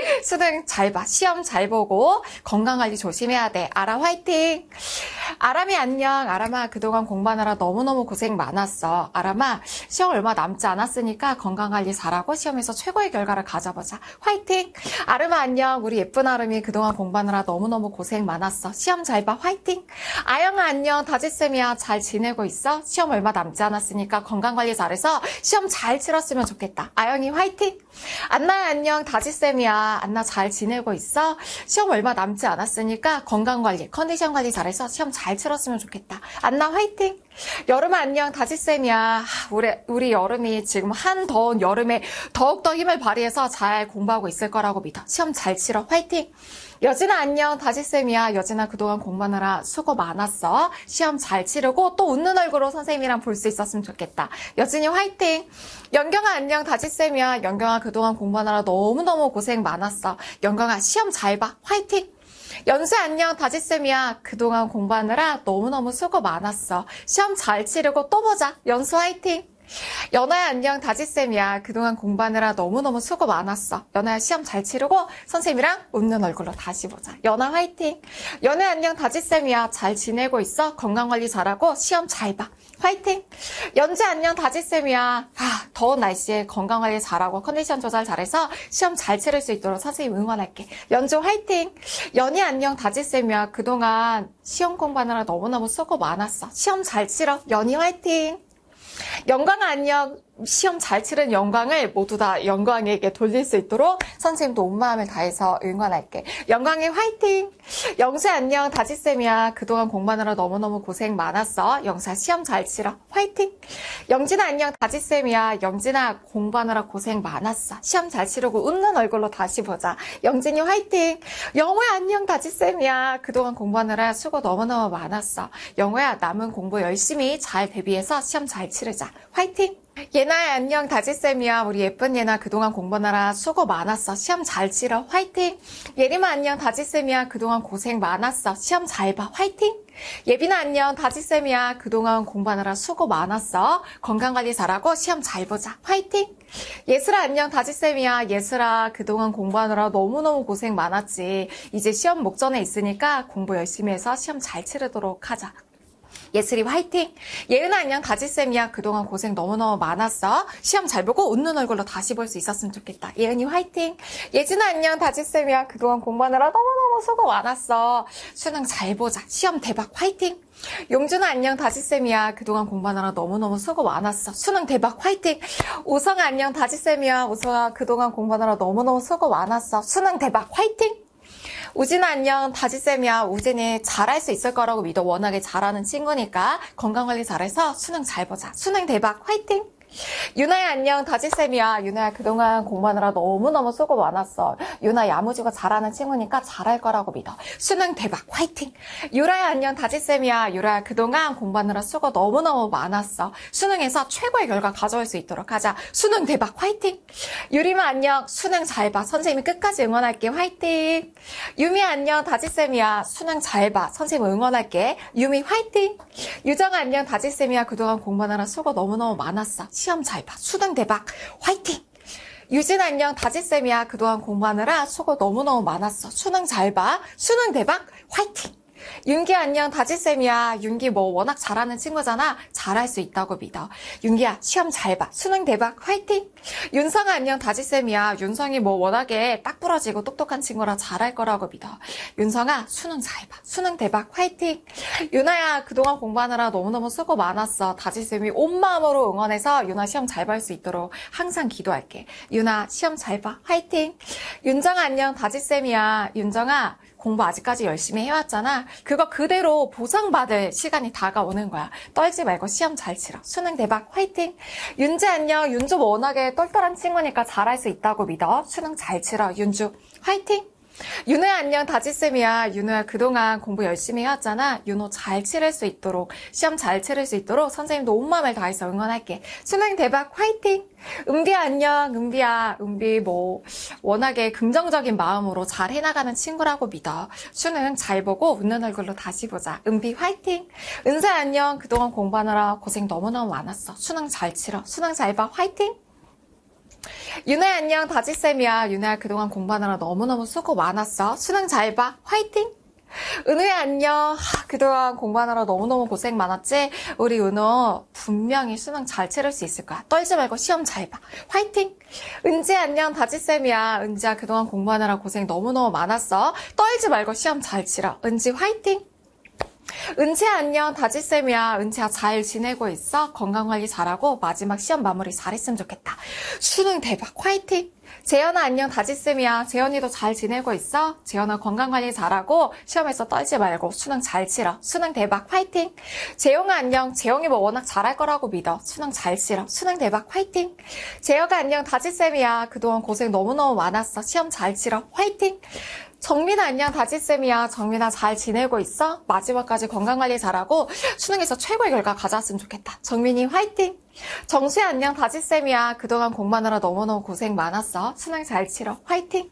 수능 잘 봐. 시험 잘 보고 건강관리 조심해야 돼. 아라 화이팅! 아람이 안녕. 아람아, 그동안 공부하느라 너무너무 고생 많았어. 아람아, 시험 얼마 남지 않았으니까 건강관리 잘하고 시험에서 최고의 결과를 가져보자. 화이팅! 아름아 안녕. 우리 예쁜 아름이 그동안 공부하느라 너무너무 고생 많았어. 시험 잘 봐. 화이팅! 아영아 안녕. 다지쌤이야. 잘 지내고 있어? 시험 얼마 남지 않았으니까 건강관리 잘해서 시험 잘 치렀으면 좋겠다. 아영이 화이팅! 안나야 안녕. 다지쌤이야. 안나 잘 지내고 있어? 시험 얼마 남지 않았으니까 건강관리, 컨디션 관리 잘해서 시험 잘 치렀으면 좋겠다. 안나 화이팅! 여름아 안녕. 다지쌤이야. 우리 여름이 지금 한더운 여름에 더욱더 힘을 발휘해서 잘 공부하고 있을 거라고 믿어. 시험 잘 치러. 화이팅! 여진아 안녕. 다지쌤이야. 여진아, 그동안 공부하느라 수고 많았어. 시험 잘 치르고 또 웃는 얼굴로 선생님이랑 볼 수 있었으면 좋겠다. 여진이 화이팅! 연경아 안녕. 다지쌤이야. 연경아, 그동안 공부하느라 너무너무 고생 많았어. 연경아, 시험 잘 봐. 화이팅! 연수 안녕. 다지쌤이야. 그동안 공부하느라 너무너무 수고 많았어. 시험 잘 치르고 또 보자. 연수 화이팅! 연아야 안녕. 다지쌤이야. 그동안 공부하느라 너무너무 수고 많았어. 연아야, 시험 잘 치르고 선생님이랑 웃는 얼굴로 다시 보자. 연아 화이팅! 연애 안녕. 다지쌤이야. 잘 지내고 있어? 건강관리 잘하고 시험 잘 봐. 화이팅! 연지 안녕. 다지쌤이야. 더운 날씨에 건강관리 잘하고 컨디션 조절 잘해서 시험 잘 치를 수 있도록 선생님 응원할게. 연주 화이팅! 연희 안녕. 다지쌤이야. 그동안 시험 공부하느라 너무너무 수고 많았어. 시험 잘 치러. 연희 화이팅! 영광아 안녕. 시험 잘 치른 영광을 모두 다 영광에게 돌릴 수 있도록 선생님도 온 마음을 다해서 응원할게. 영광이 화이팅! 영수 안녕. 다지쌤이야. 그동안 공부하느라 너무너무 고생 많았어. 영수야, 시험 잘 치러. 화이팅! 영진아 안녕. 다지쌤이야. 영진아, 공부하느라 고생 많았어. 시험 잘 치르고 웃는 얼굴로 다시 보자. 영진이 화이팅! 영호야 안녕. 다지쌤이야. 그동안 공부하느라 수고 너무너무 많았어. 영호야, 남은 공부 열심히 잘 대비해서 시험 잘 치르자. 화이팅! 예나야 안녕. 다지쌤이야. 우리 예쁜 예나, 그동안 공부하느라 수고 많았어. 시험 잘 치러. 화이팅! 예림아 안녕. 다지쌤이야. 그동안 고생 많았어. 시험 잘 봐. 화이팅! 예빈아 안녕. 다지쌤이야. 그동안 공부하느라 수고 많았어. 건강관리 잘하고 시험 잘 보자. 화이팅! 예슬아 안녕. 다지쌤이야. 예슬아, 그동안 공부하느라 너무너무 고생 많았지. 이제 시험 목전에 있으니까 공부 열심히 해서 시험 잘 치르도록 하자. 예슬이 화이팅! 예은아 안녕. 다지쌤이야. 그동안 고생 너무너무 많았어. 시험 잘 보고 웃는 얼굴로 다시 볼 수 있었으면 좋겠다. 예은이 화이팅! 예진아 안녕. 다지쌤이야. 그동안 공부하느라 너무너무 수고 많았어. 수능 잘 보자. 시험 대박. 화이팅! 용준아 안녕. 다지쌤이야. 그동안 공부하느라 너무너무 수고 많았어. 수능 대박. 화이팅! 우성아 안녕. 다지쌤이야. 우성아, 그동안 공부하느라 너무너무 수고 많았어. 수능 대박. 화이팅! 우진아 안녕. 다지쌤이야. 우진이 잘할 수 있을 거라고 믿어. 워낙에 잘하는 친구니까 건강관리 잘해서 수능 잘 보자. 수능 대박. 화이팅! 유나야 안녕. 다지쌤이야. 유나야, 그동안 공부하느라 너무너무 수고 많았어. 유나 야무지고 잘하는 친구니까 잘할 거라고 믿어. 수능 대박. 화이팅! 유라야 안녕. 다지쌤이야. 유라야, 그동안 공부하느라 수고 너무너무 많았어. 수능에서 최고의 결과 가져올 수 있도록 하자. 수능 대박. 화이팅! 유리마 안녕. 수능 잘 봐. 선생님이 끝까지 응원할게. 화이팅! 유미 안녕. 다지쌤이야. 수능 잘 봐. 선생님 응원할게. 유미 화이팅! 유정아 안녕. 다지쌤이야. 그동안 공부하느라 수고 너무너무 많았어. 시험 잘 봐. 수능 대박. 화이팅! 유진 안녕. 다지쌤이야. 그동안 공부하느라 수고 너무너무 많았어. 수능 잘 봐. 수능 대박. 화이팅! 윤기 안녕. 다지쌤이야. 윤기 워낙 잘하는 친구잖아. 잘할 수 있다고 믿어. 윤기야, 시험 잘 봐. 수능 대박. 화이팅! 윤성아 안녕. 다지쌤이야. 윤성이 워낙에 딱 부러지고 똑똑한 친구라 잘할 거라고 믿어. 윤성아, 수능 잘 봐. 수능 대박. 화이팅! 유나야, 그동안 공부하느라 너무너무 수고 많았어. 다지쌤이 온 마음으로 응원해서 유나 시험 잘 볼 수 있도록 항상 기도할게. 유나, 시험 잘 봐. 화이팅! 윤정아 안녕. 다지쌤이야. 윤정아, 공부 아직까지 열심히 해왔잖아. 그거 그대로 보상받을 시간이 다가오는 거야. 떨지 말고 시험 잘 치러. 수능 대박. 화이팅! 윤지 안녕. 윤주 워낙에 똘똘한 친구니까 잘할 수 있다고 믿어. 수능 잘 치러. 윤주 화이팅! 윤호야 안녕 다지쌤이야. 윤호야 그동안 공부 열심히 해왔잖아. 윤호 잘 치를 수 있도록 시험 잘 치를 수 있도록 선생님도 온 마음을 다해서 응원할게. 수능 대박 화이팅. 은비야 안녕. 은비야 은비 워낙에 긍정적인 마음으로 잘 해나가는 친구라고 믿어. 수능 잘 보고 웃는 얼굴로 다시 보자. 은비 화이팅. 은사 안녕. 그동안 공부하느라 고생 너무너무 많았어. 수능 잘 치러 수능 잘 봐. 화이팅. 윤아야 안녕 다지쌤이야. 윤아야 그동안 공부하느라 너무너무 수고 많았어. 수능 잘 봐. 화이팅. 은우야 안녕. 그동안 공부하느라 너무너무 고생 많았지? 우리 은우 분명히 수능 잘 치를 수 있을 거야. 떨지 말고 시험 잘 봐. 화이팅. 은지 안녕 다지쌤이야. 은지야 그동안 공부하느라 고생 너무너무 많았어. 떨지 말고 시험 잘 치러. 은지 화이팅. 은채야 안녕 다지쌤이야. 은채야 잘 지내고 있어? 건강관리 잘하고 마지막 시험 마무리 잘했으면 좋겠다. 수능 대박 화이팅. 재현아 안녕 다지쌤이야. 재현이도 잘 지내고 있어? 재현아 건강관리 잘하고 시험에서 떨지 말고 수능 잘 치러. 수능 대박 화이팅. 재용아 안녕. 재용이 워낙 잘할 거라고 믿어. 수능 잘 치러. 수능 대박 화이팅. 재혁아 안녕 다지쌤이야. 그동안 고생 너무너무 많았어. 시험 잘 치러. 화이팅. 정민아 안녕 다지쌤이야. 정민아 잘 지내고 있어? 마지막까지 건강관리 잘하고 수능에서 최고의 결과 가져왔으면 좋겠다. 정민이 화이팅. 정수야 안녕 다지쌤이야. 그동안 공부하느라 너무너무 고생 많았어. 수능 잘 치러. 화이팅.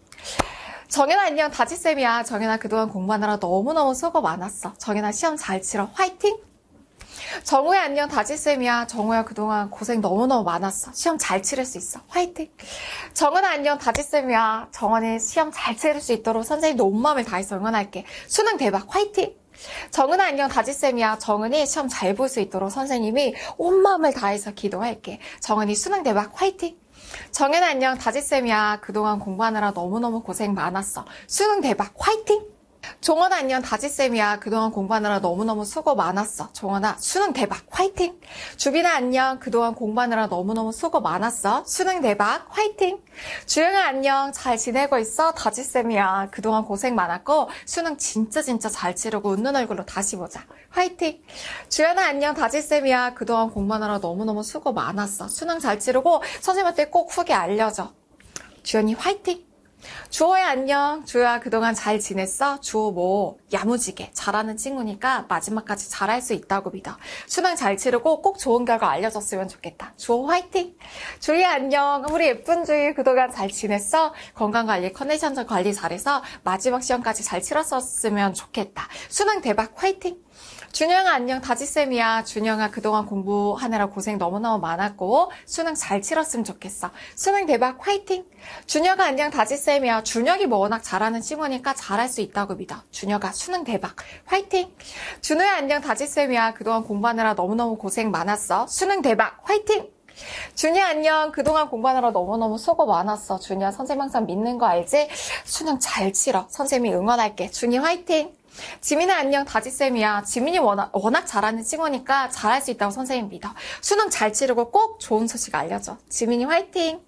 정연아 안녕 다지쌤이야. 정연아 그동안 공부하느라 너무너무 수고 많았어. 정연아 시험 잘 치러. 화이팅. 정우야 안녕 다지쌤이야. 정우야 그동안 고생 너무너무 많았어. 시험 잘 치를 수 있어. 화이팅. 정은아 안녕 다지쌤이야. 정은이 시험 잘 치를 수 있도록 선생님도 온 마음을 다해서 응원할게. 수능 대박 화이팅. 정은아 안녕 다지쌤이야. 정은이 시험 잘 볼 수 있도록 선생님이 온 마음을 다해서 기도할게. 정은이 수능 대박 화이팅. 정연아 안녕 다지쌤이야. 그동안 공부하느라 너무너무 고생 많았어. 수능 대박 화이팅. 종원아 안녕 다지쌤이야. 그동안 공부하느라 너무너무 수고 많았어. 종원아 수능 대박 화이팅. 주빈아 안녕. 그동안 공부하느라 너무너무 수고 많았어. 수능 대박 화이팅. 주영아 안녕. 잘 지내고 있어? 다지쌤이야. 그동안 고생 많았고 수능 진짜 잘 치르고 웃는 얼굴로 다시 보자. 화이팅. 주연아 안녕. 다지쌤이야. 그동안 공부하느라 너무너무 수고 많았어. 수능 잘 치르고 선생님한테 꼭 후기 알려줘. 주연이 화이팅. 주호야 안녕. 주호야 그동안 잘 지냈어? 주호 야무지게 잘하는 친구니까 마지막까지 잘할 수 있다고 믿어. 수능 잘 치르고 꼭 좋은 결과 알려줬으면 좋겠다. 주호 화이팅. 주희야 안녕. 우리 예쁜 주희 그동안 잘 지냈어? 건강관리 컨디션 관리 잘해서 마지막 시험까지 잘 치렀었으면 좋겠다. 수능 대박 화이팅. 준영아 안녕 다지쌤이야. 준영아 그동안 공부하느라 고생 너무너무 많았고 수능 잘 치렀으면 좋겠어. 수능 대박 화이팅. 준혁아 안녕 다지쌤이야. 준혁이 워낙 잘하는 친구니까 잘할 수 있다고 믿어. 준혁아 수능 대박 화이팅. 준호야 안녕 다지쌤이야. 그동안 공부하느라 너무너무 고생 많았어. 수능 대박 화이팅. 준이야 안녕. 그동안 공부하느라 너무너무 수고 많았어. 준이야 선생님 항상 믿는 거 알지? 수능 잘 치러. 선생님이 응원할게. 준이 화이팅. 지민아 안녕 다지쌤이야. 지민이 워낙 잘하는 친구니까 잘할 수 있다고 선생님 믿어. 수능 잘 치르고 꼭 좋은 소식 알려줘. 지민이 화이팅.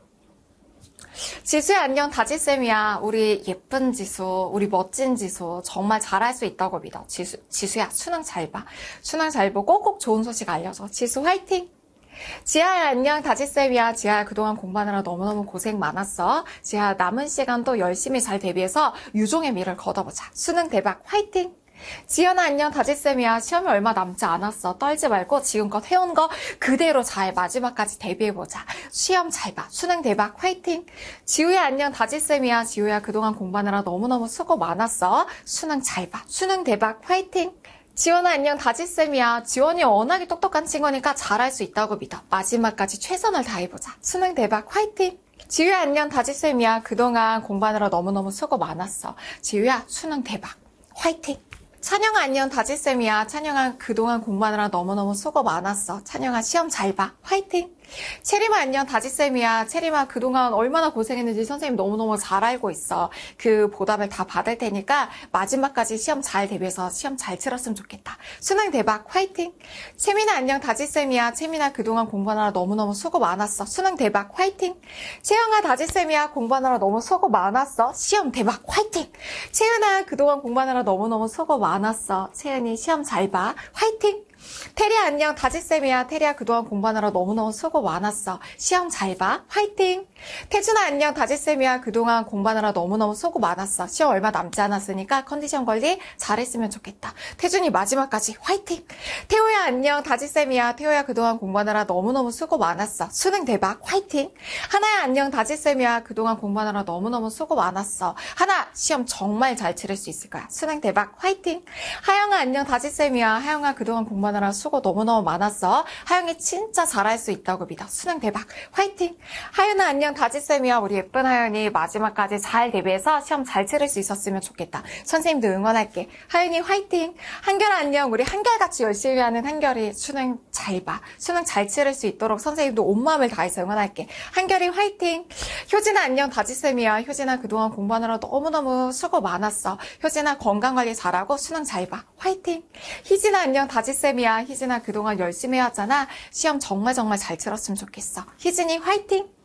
지수야 안녕 다지쌤이야. 우리 예쁜 지수, 우리 멋진 지수 정말 잘할 수 있다고 믿어. 지수야 수능 잘 봐. 수능 잘 보고 꼭 좋은 소식 알려줘. 지수 화이팅. 지아야 안녕 다지쌤이야. 지아야 그동안 공부하느라 너무너무 고생 많았어. 지아야 남은 시간도 열심히 잘 대비해서 유종의 미를 거둬보자. 수능 대박 화이팅. 지연아 안녕 다지쌤이야. 시험이 얼마 남지 않았어. 떨지 말고 지금껏 해온 거 그대로 잘 마지막까지 대비해보자. 시험 잘 봐. 수능 대박 화이팅. 지우야 안녕 다지쌤이야. 지우야 그동안 공부하느라 너무너무 수고 많았어. 수능 잘 봐. 수능 대박 화이팅. 지원아 안녕 다지쌤이야. 지원이 워낙에 똑똑한 친구니까 잘할 수 있다고 믿어. 마지막까지 최선을 다해보자. 수능 대박 화이팅. 지우야 안녕 다지쌤이야. 그동안 공부하느라 너무너무 수고 많았어. 지우야 수능 대박 화이팅. 찬영아 안녕 다지쌤이야. 찬영아 그동안 공부하느라 너무너무 수고 많았어. 찬영아 시험 잘 봐. 화이팅. 체리마 안녕 다지쌤이야. 체리마 그동안 얼마나 고생했는지 선생님 너무너무 잘 알고 있어. 그 보답을 다 받을 테니까 마지막까지 시험 잘 대비해서 시험 잘 치렀으면 좋겠다. 수능 대박 화이팅. 채민아 안녕 다지쌤이야. 채민아 그동안 공부하느라 너무너무 수고 많았어. 수능 대박 화이팅. 채영아 다지쌤이야. 공부하느라 너무 수고 많았어. 시험 대박 화이팅. 채은아 그동안 공부하느라 너무너무 수고 많았어. 채은이 시험 잘 봐. 화이팅. 테리야 안녕. 다지쌤이야. 테리야 그동안 공부하느라 너무너무 수고 많았어. 시험 잘 봐. 화이팅. 태준아 안녕. 다지쌤이야. 그동안 공부하느라 너무너무 수고 많았어. 시험 얼마 남지 않았으니까 컨디션 관리 잘했으면 좋겠다. 태준이 마지막까지 화이팅. 태호야 안녕. 다지쌤이야. 태호야 그동안 공부하느라 너무너무 수고 많았어. 수능 대박. 화이팅. 하나야 안녕. 다지쌤이야. 그동안 공부하느라 너무너무 수고 많았어. 하나 시험 정말 잘 치를 수 있을 거야. 수능 대박. 화이팅. 하영아 안녕. 다지쌤이야. 하영아 그동안 공부하느라 수고 너무너무 많았어. 하영이 진짜 잘할 수 있다고 믿어. 수능 대박. 화이팅. 하윤아 안녕. 다지쌤이야. 우리 예쁜 하윤이 마지막까지 잘 대비해서 시험 잘 치를 수 있었으면 좋겠다. 선생님도 응원할게. 하윤이 화이팅. 한결아 안녕. 우리 한결같이 열심히 하는 한결이 수능 잘 봐. 수능 잘 치를 수 있도록 선생님도 온 마음을 다해서 응원할게. 한결이 화이팅. 효진아 안녕. 다지쌤이야. 효진아 그동안 공부하느라 너무너무 수고 많았어. 효진아 건강관리 잘하고 수능 잘 봐. 화이팅. 희진아 안녕. 다지쌤이야. 희진아 그동안 열심히 해왔잖아. 시험 정말 잘 치렀으면 좋겠어. 희진이 화이팅.